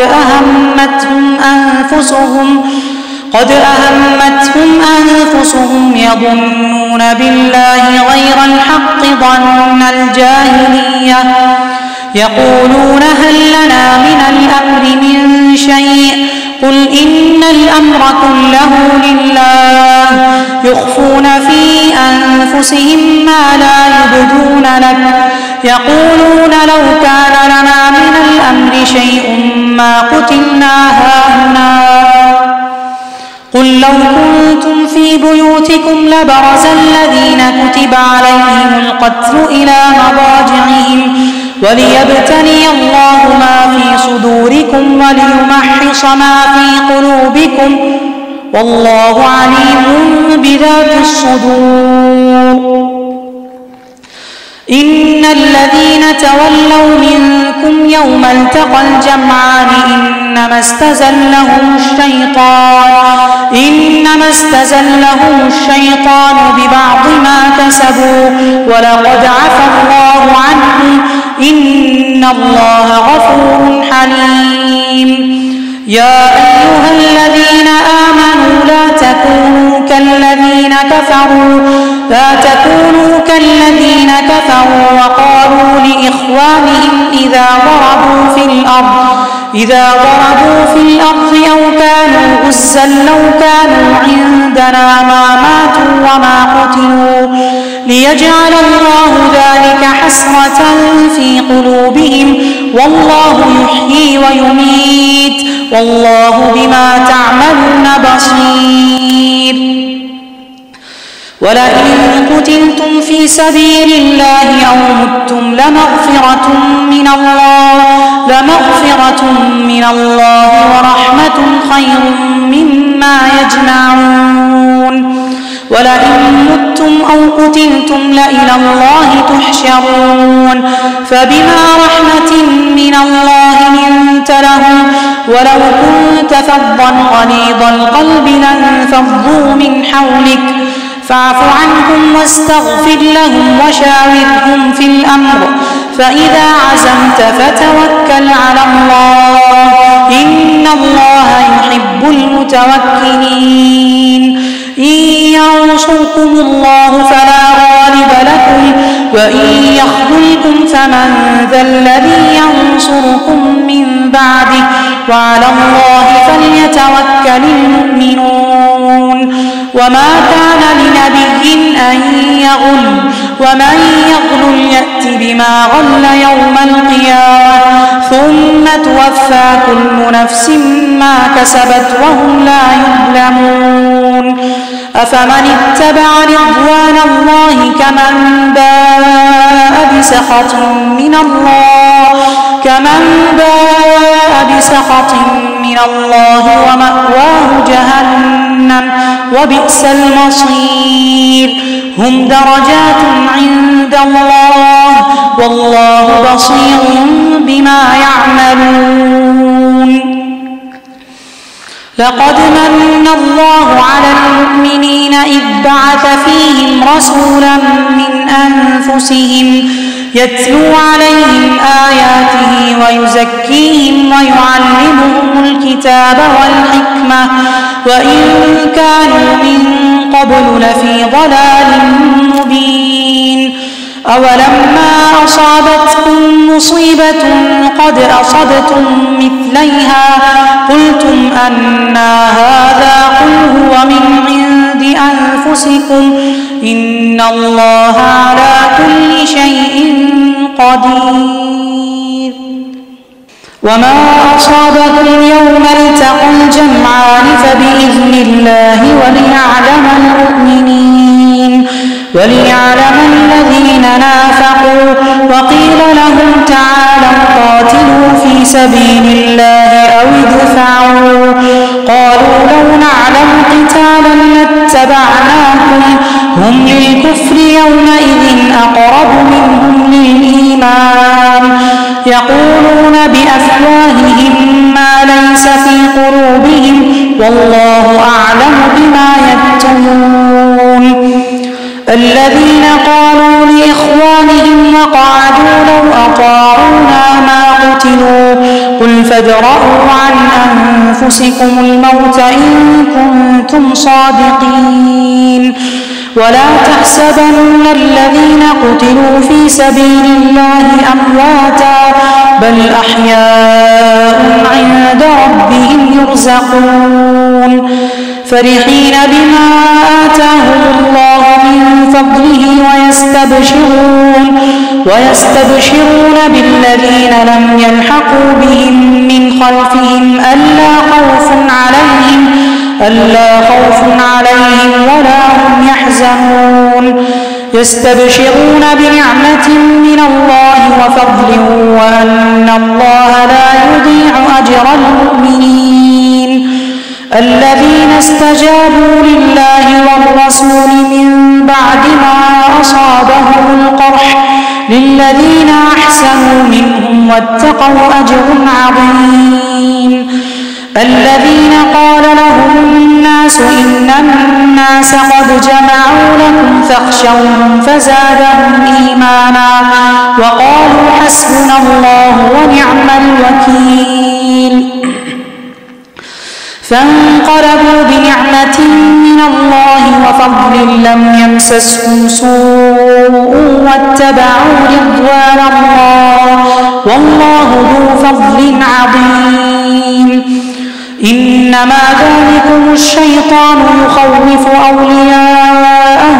أهمتهم أنفسهم يظنون بالله غير الحق ظن الجاهلية يقولون هل لنا من الأمر من شيء قل إن الأمر كله لله يخفون في أنفسهم ما لا يبدون لك يقولون لو كان لنا من الأمر شيء ما قتلنا هاهنا قل لو كنتم في بيوتكم لبرز الذين كتب عليهم القتل إلى مضاجعهم وليبتلي الله ما في صدوركم وليمحص ما في قلوبكم والله عليم بذات الصدور. إن الذين تولوا منكم يوم التقى الجمعان إنما استزلهم الشيطان ببعض ما كسبوا ولقد عفى الله عنهم إن الله غفور حليم. يا أيها الذين آمنوا لا تكونوا كالذين كفروا وقالوا لإخوانهم إذا ضربوا في الأرض أو كانوا غزا لو كانوا عندنا ما ماتوا وما قتلوا ليجعل الله ذلك حسرة في قلوبهم والله يحيي ويميت والله بما تعملون بصير. ولئن قتلتم في سبيل الله أو متم لمغفرة من الله ورحمة خير مما يجمعون. ولئن متم أو قتلتم لإلى الله تحشرون فبما رحمة من الله لنت لهم ولو كنت فظا غليظ القلب لانفضوا من حولك فاعف عنهم واستغفر لهم وشاورهم في الأمر فإذا عزمت فتوكل على الله إن الله يحب المتوكلين. إن ينصركم الله فلا غالب لكم وإن يخذلكم فمن ذا الذي ينصركم من بعده وعلى الله فليتوكل المؤمنون. وما كان لنبي أن يغل ومن يغل يأت بما غل يوم القيامة ثم توفى كل نفس ما كسبت وهم لا يظلمون. أفمن اتبع رضوان الله كمن باء بسخط من الله ومأواه جهنم وبئس المصير. هم درجات عند الله والله بصير بما يعملون. لقد من الله على المؤمنين إذ بعث فيهم رسولا من أنفسهم يتلو عليهم آياته ويزكيهم ويعلمهم الكتاب والحكمة وإن كانوا من قبل لفي ضلال مبين. أولما أصابتكم مصيبة قد أصبتم مثليها قلتم أنى هذا قل هو من عند أنفسكم إن الله على كل شيء قدير. وما أصابكم يوم التقى الجمعان فبإذن الله وليعلم الذين نافقوا. وقيل لهم تعالوا قاتلوا في سبيل الله أو ادفعوا. قالوا لو نعلم قتالا لاتبعناكم هم للكفر يومئذ أقرب منهم للإيمان يقولون بأفواههم ما ليس في قلوبهم والله أعلم بما يكتمون. الذين قالوا لإخوانهم وقعدوا لو أطاعونا ما قتلوا قل فادرءوا عن أنفسكم الموت إن كنتم صادقين. ولا تحسبن الذين قتلوا في سبيل الله أمواتا بل أحياء عند ربهم يرزقون فرحين بما آتاهم الله من فضله ويستبشرون بالذين لم يلحقوا بهم من خلفهم ألا خوف عليهم ولا هم يحزنون يستبشرون بنعمة من الله وفضل وأن الله لا يضيع أجر المؤمنين. الذين استجابوا لله والرسول من بعد ما أصابهم القرح للذين أحسنوا منهم واتقوا أجر عظيم. الذين قال لهم الناس إن الناس قد جمعوا لكم فاخشوهم فزادهم إيمانا وقالوا حسبنا الله ونعم الوكيل. فانقلبوا بنعمة من الله وفضل لم يمسسهم سوء واتبعوا رضوان الله والله ذو فضل عظيم. إنما ذلكم الشيطان يخوف أولياءه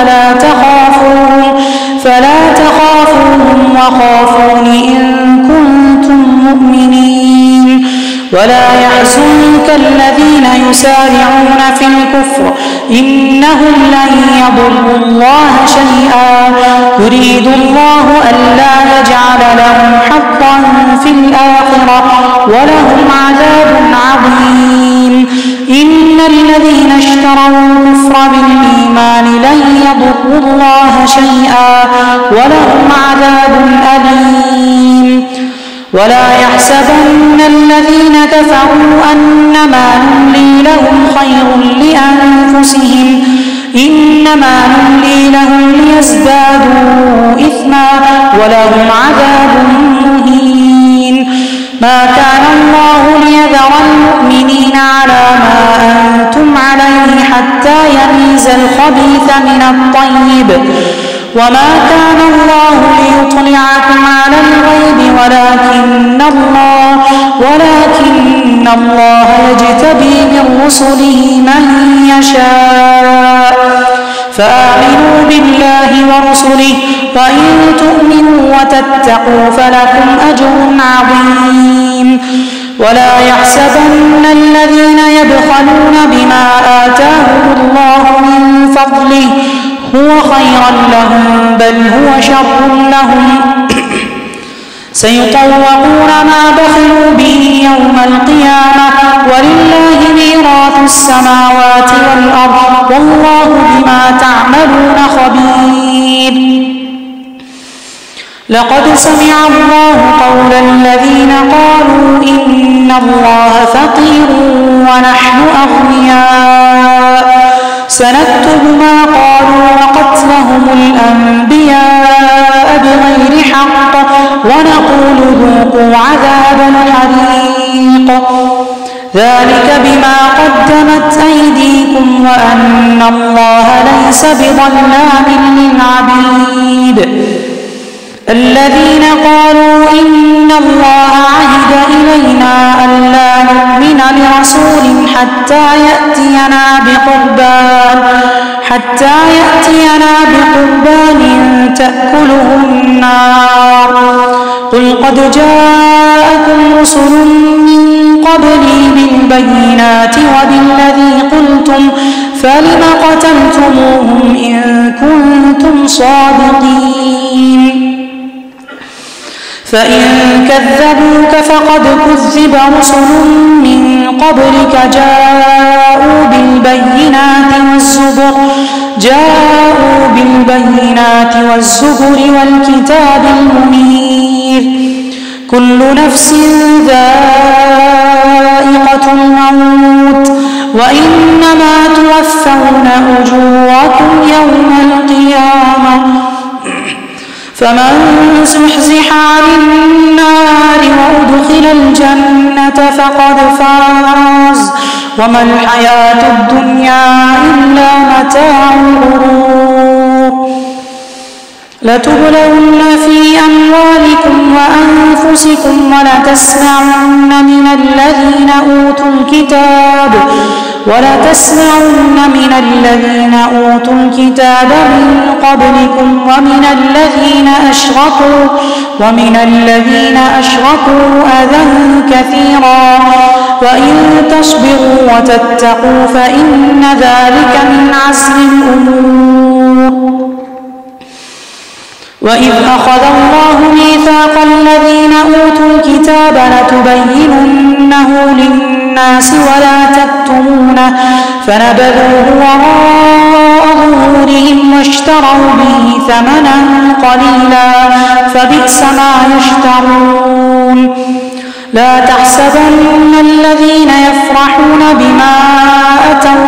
فلا تخافوهم وخافون إن كنتم مؤمنين. ولا يحزنك الذين يسارعون في الكفر إنهم لن يضروا الله شيئا يريد الله ألا يجعل لهم حظا في الآخرة ولهم عذاب عظيم. إن الذين اشتروا الكفر بالإيمان لن يضروا الله شيئا ولهم عذاب أليم. ولا يحسبن الذين كفروا أنما نملي لهم خير لأنفسهم إنما نملي لهم ليزدادوا إثما ولهم عذاب مهين. ما كان الله ليذر المؤمنين على ما أنتم عليه حتى يميز الخبيث من الطيب وما كان الله ليطلعكم على الغيب ولكن الله يجتبي من رسله من يشاء فآمنوا بالله ورسله وإن تؤمنوا وتتقوا فلكم أجر عظيم. ولا يحسبن الذين يبخلون بما آتاهم الله من فضله هو خيرا لهم بل هو شر لهم سيطوقون ما بخلوا به يوم القيامة ولله ميراث السماوات والأرض والله بما تعملون خبير. لقد سمع الله قول الذين قالوا إن الله فقير ونحن أغنياء سنكتب ما قالوا وقتلهم الأنبياء بغير حق ونقول ذوقوا عذاب الحريق ذلك بما قدمت أيديكم وأن الله ليس بظلام للعبيد. الذين قالوا إن الله عهد إلينا ألا نؤمن لرسول حتى يأتينا بقربان تأكله النار قل قد جاءكم رسل من قبلي بالبينات وبالذي قلتم فلم قتلتموهم إن كنتم صادقين فإن كذبوك فقد كذب رسل من قبلك جاءوا بالبينات والزبر والكتاب المنير كل نفس ذائقة الموت وإنما توفون أجوركم يوم القيامة فمن زحزح عن النار وأدخل الجنة فقد فاز وما الحياة الدنيا إلا متاع الغرور لتبلون في أموالكم وأنفسكم ولتسمعن من الذين أوتوا الكتاب من قبلكم ومن الذين أشركوا أذى كثيرا وإن تصبروا وتتقوا فإن ذلك من عزم الأمور وإذ أخذ الله ميثاق الذين أوتوا الكتاب لتبيننه للناس ولا تكتمونه فنبذوه وراء ظهورهم واشتروا به ثمنا قليلا فبئس ما يشترون لا تحسبن الذين يفرحون بما أتوا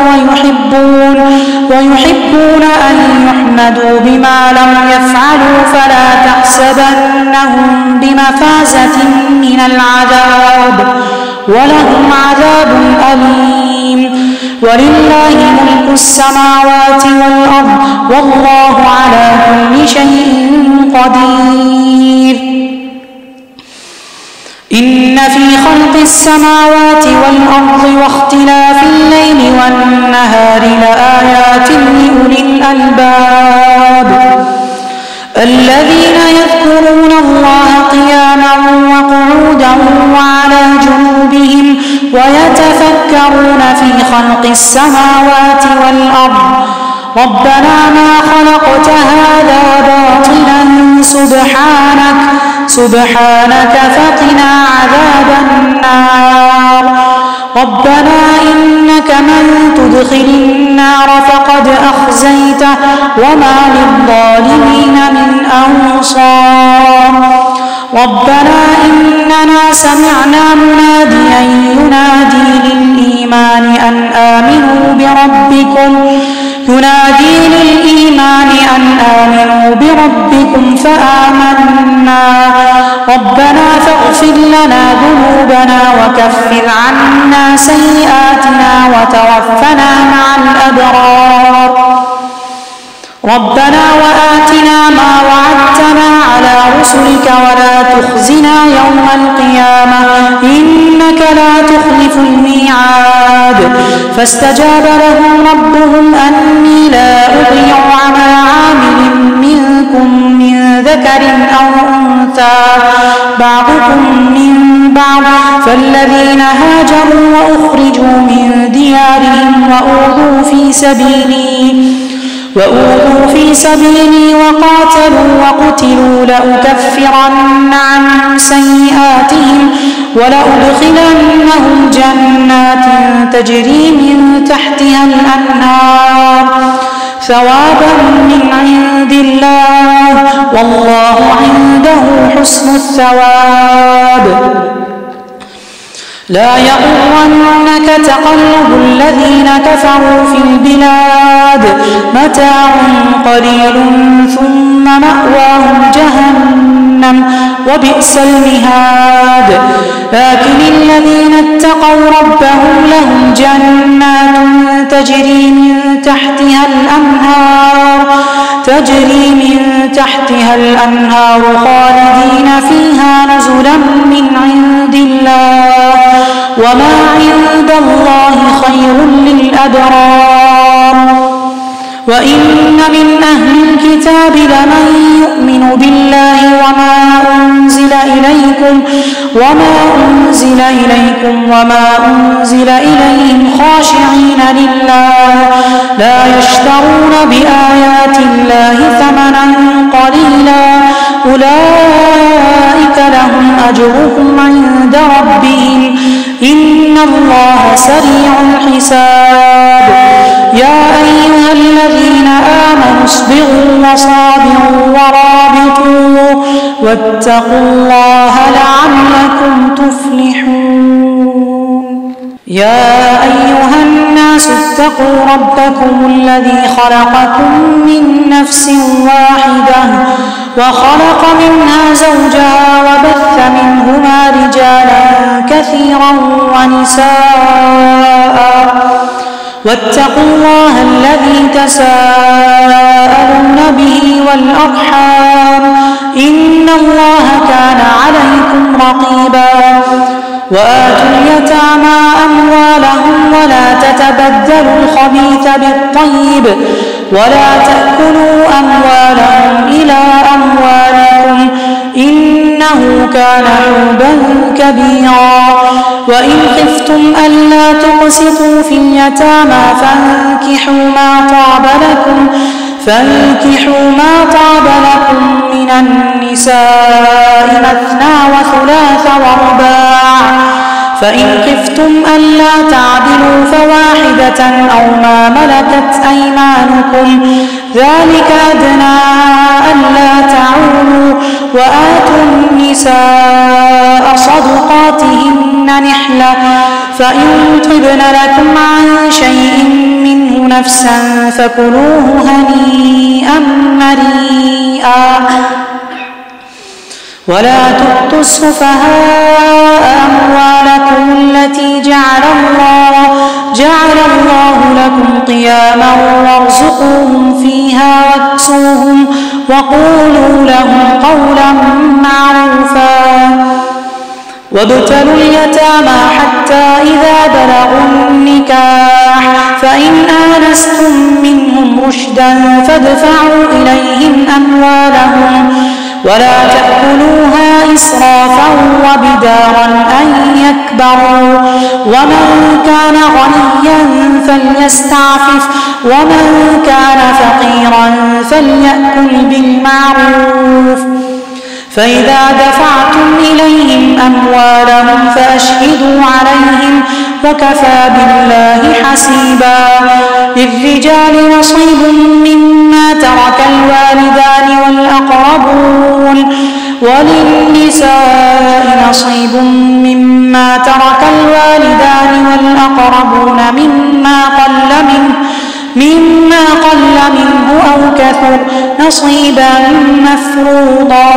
ويحبون أن يحمدوا بما لم يفعلوا فلا تحسبنهم بمفازة من العذاب ولهم عذاب أليم ولله ملك السماوات والأرض والله على كل شيء قدير إن في خلق السماوات والأرض واختلاف الليل والنهار لآيات لأولي الألباب الذين يذكرون الله قياما وقعودا وعلى جنوبهم ويتفكرون في خلق السماوات والأرض ربنا ما خلقت هذا باطلا سبحانك فقنا عذاب النار ربنا إنك من تدخل النار فقد أخزيته وما للظالمين من أنصار ربنا إننا سمعنا مناديا ينادي للإيمان أن آمنوا بربكم فآمنا ربنا فاغفر لنا ذنوبنا وكفر عنا سيئاتنا وتوفنا مع الأبرار ربنا وآتنا ما وعدتنا على رسلك ولا تخزنا يوم القيامة إنك لا تخلف الميعاد فاستجاب لهم ربهم أني لا أضيع عمل عامل منكم من ذكر أو أنثى بعضكم من بعض فالذين هاجروا وأخرجوا من ديارهم وأوذوا في سبيلي وقاتلوا وقتلوا لأكفرن عنهم سيئاتهم ولأدخلنهم جنات تجري من تحتها الأنهار ثوابا من عند الله والله عنده حسن الثواب لا يغرنك تقلب الذين كفروا في البلاد متاع قليل ثم مأواهم جهنم وبئس المهاد لكن الذين اتقوا ربهم لهم جنات تجري من تحتها الأنهار خالدين فيها نزلا من عند الله وما عند الله خير للأبرار وإن من أهل الكتاب لمن يؤمن بالله وما أنزل إليك إليكم وما أنزل إليهم خاشعين لله لا يشترون بآيات الله ثمنا قليلا أولئك لهم أجرهم عند ربهم إن الله سريع الحساب يا أيها الذين آمنوا اصبروا وصابروا ورابطوا واتقوا الله لعلكم تفلحون يا أيها الناس اتقوا ربكم الذي خلقكم من نفس واحدة وخلق منها زوجها وبث منهما رجالا كثيرا ونساء واتقوا الله الذي تساءلون به والأرحام إن الله كان عليكم رقيبا وآتوا اليتامى أموالهم ولا تتبدلوا الخبيث بالطيب ولا تأكلوا أموالهم إلى أموالكم إنه كان حوبا كبيرا وإن خفتم ألا تقسطوا في اليتامى فانكحوا ما طاب لكم من النساء مثنى وثلاث ورباع فإن خفتم ألا تعدلوا فواحدة أو ما ملكت أيمانكم ذلك أدنى ألا تعولوا وآتوا النساء صدقاتهن نحلة فإن طبن لكم عن شيء منه نفسا فكلوه هنيئا مريئا ولا تؤتوا السفهاء أموالكم التي جعل الله لكم قياما وارزقوهم فيها واكسوهم وقولوا لهم قولا معروفا وابتلوا اليتامى حتى إذا بلغوا النكاح فإن آنستم منهم رشدا فادفعوا إليهم أموالهم ولا تأكلوها إسرافا وبدارا أن يكبروا ومن كان غنيا فليستعفف ومن كان فقيرا فليأكل بالمعروف فإذا دفعتم إليهم أموالهم فأشهدوا عليهم وكفى بالله حسيبا للرجال نصيب مما ترك الوالدان والأقربون وللنساء نصيب مما ترك الوالدان والأقربون مما قل منه أو كثر نصيبا مفروضا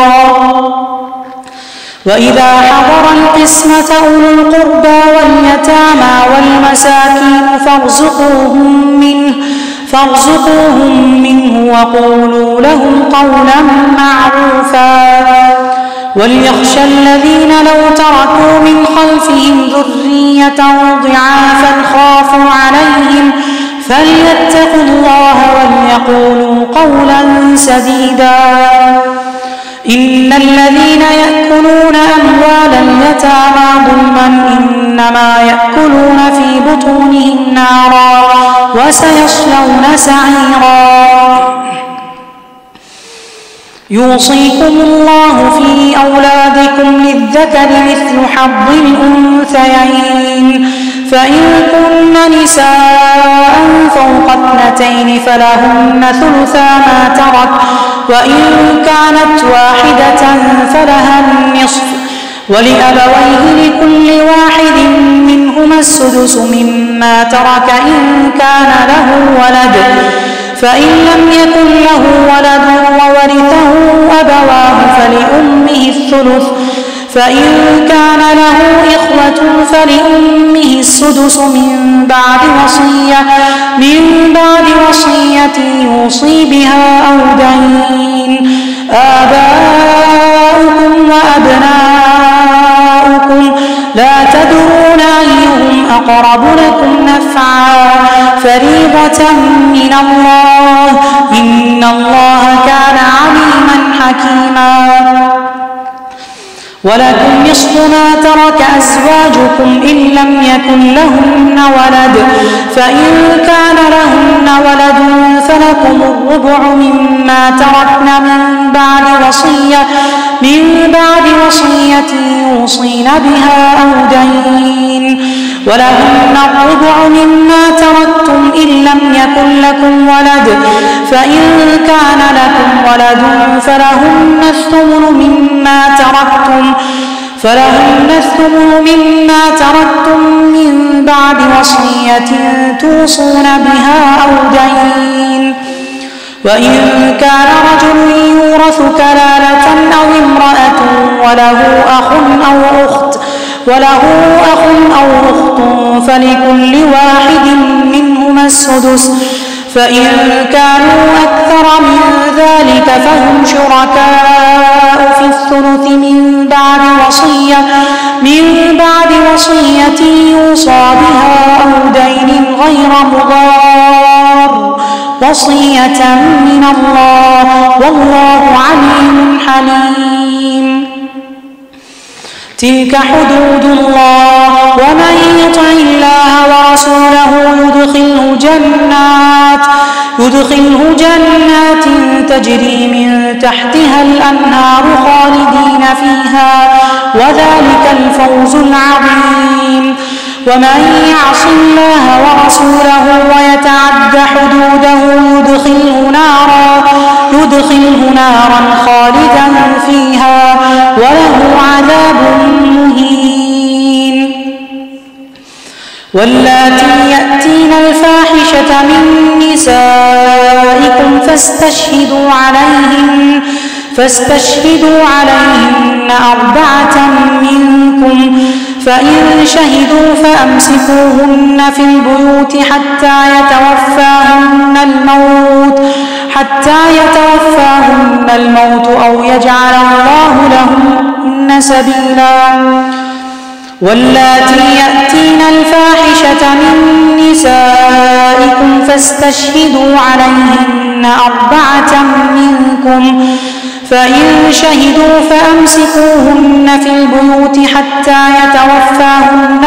وإذا حضر القسمة أولو القربى واليتامى والمساكين فارزقوهم منه وقولوا لهم قولا معروفا وليخشى الذين لو تركوا من خلفهم ذرية ضعافا خافوا عليهم فليتقوا الله وليقولوا قولا سديدا إن الذين يأكلون أموال اليتامى ظلما إنما يأكلون في بطونهم نارا وسيصلون سعيرا يوصيكم الله في أولادكم للذكر مثل حظ الأنثيين فإن كن نساء فوق 2 فلهن ثلثا ما ترك وإن كانت واحدة فلها النصف ولأبويه لكل واحد منهما السدس مما ترك إن كان له ولد فإن لم يكن له ولد وورثه أبواه فلأمه الثلث فإن كان له إخوة فلأمه السدس من بعد وصية يوصي بها أو دين آباؤكم وأبناؤكم لا تدرون أيهم أقرب لكم نفعا فريضة من الله إن الله كان عليما حكيما ولكم نصف ما ترك أزواجكم إن لم يكن لهن ولد، فإن كان لهن ولد فلكم الربع مما تركن من بعد وصية يوصين بها أو دين، ولهن الربع مما تركتم إن لم يكن لكم ولد، فإن كان لكم ولد فلهن الثمن مما تركتم من بعد وصية توصون بها أو دين. وإن كان رجل يورث كلالة أو امرأة وله أخ أو أخت فلكل واحد منهما السدس، فإن كانوا أكثر من ذلك فهم شركاء في الثلث من بعد وصية يوصى بها أو دين غير مضار، وصية من الله والله عليم حليم. تلك حدود الله، ومن يطع الله ورسوله يدخله جنات تجري من تحتها الأنهار خالدين فيها، وذلك الفوز العظيم. ومن يعص الله ورسوله ويتعد حدوده يدخله نارا خالدا فيها وله عذاب مهين. واللاتي يأتين الفاحشة من نسائكم فاستشهدوا عليهن 4 منكم، فإن شهدوا فأمسكوهن في البيوت حتى يتوفاهن الموت أو يجعل الله لهن سبيلا. واللاتي يأتين الفاحشة من نسائكم فاستشهدوا عليهن 4 منكم، فإن شهدوا فأمسكوهن في البيوت حتى يتوفاهن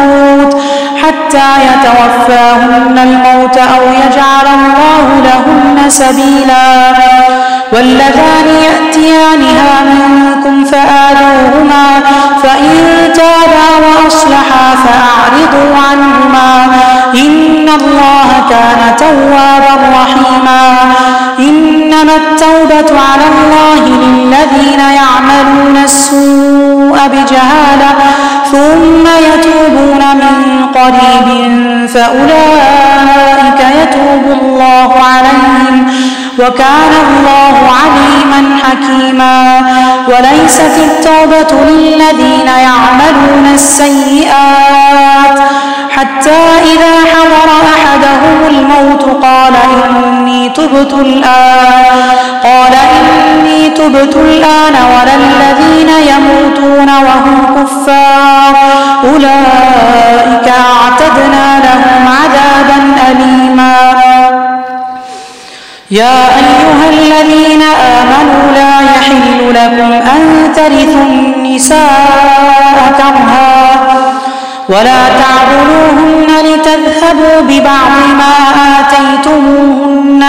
الموت أو يجعل الله لهن سبيلا. واللذان يأتيانها منكم فآذوهما، فإن تابا وأصلحا فأعرضوا عنهما، إن الله كان توابا رحيما. إنما التوبة على الله للذين يعملون السوء بجهالة ثم يتوبون من قريب فأولئك يتوب الله عليهم، وكان الله عليما حكيما. وليست التوبة للذين يعملون السيئات حتى إذا حضر أحدهم الموت قال إني تبت الآن ولا الذين يموتون وهم كفار أولئك أعتدنا لهم عذابا أليما. يا أيها الذين آمنوا لا يحل لكم أن ترثوا النساء كرها ولا تعضلوهن لتذهبوا ببعض ما آتيتموهن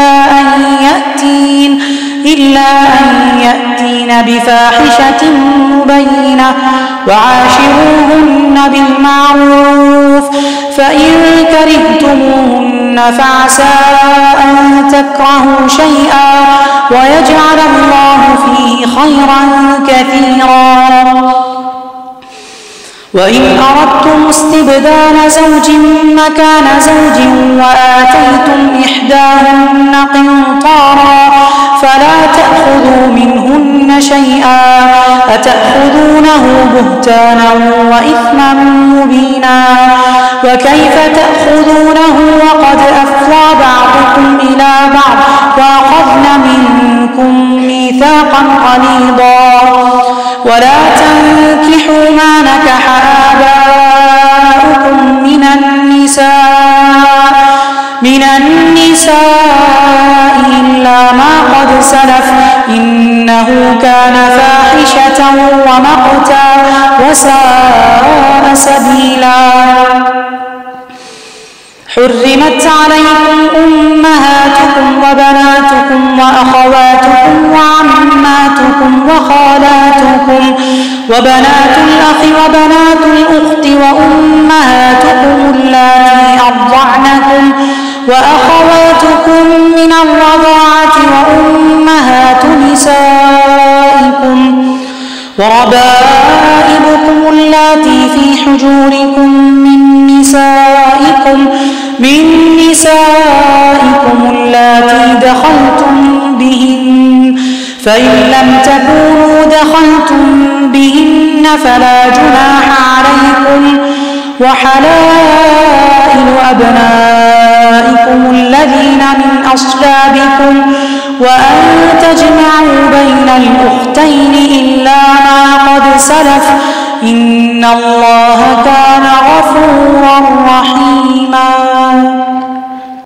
إلا أن يأتين بفاحشة مبينة، وعاشروهن بالمعروف، فإن كرهتموهن فعسى أن تكرهوا شيئا ويجعل الله فيه خيرا كثيرا. وإن أردتم استبدال زوج مكان زوج وآتيتم إحداهن قنطارا فلا تأخذوا منهن شيئا، أتأخذونه بهتانا وإثما مبينا. وكيف تأخذونه وقد أفضى بعضكم إلى بعض وأخذن منكم ميثاقا غليظا. ولا تنكحوا ما نكح آباؤكم من النساء إلا ما قد سلف إنه كان فاحشة ومقتا وساء سبيلا. حرمت عليكم أمهاتكم وبناتكم وأخواتكم وعماتكم وخالاتكم وبنات الأخ وبنات الأخت وأمهاتكم اللاتي أرضعنكم وأخواتكم من الرضاعة وأمهات نسائكم وربائبكم اللاتي في حجوركم من نسائكم اللاتي دخلتم بهن، فإن لم تكونوا دخلتم بهن فلا جناح عليكم، وحلائل أبنائكم الذين من أصلابكم وأن تجمعوا بين الأختين إلا ما قد سلف، إن الله كان غفورا رحيما.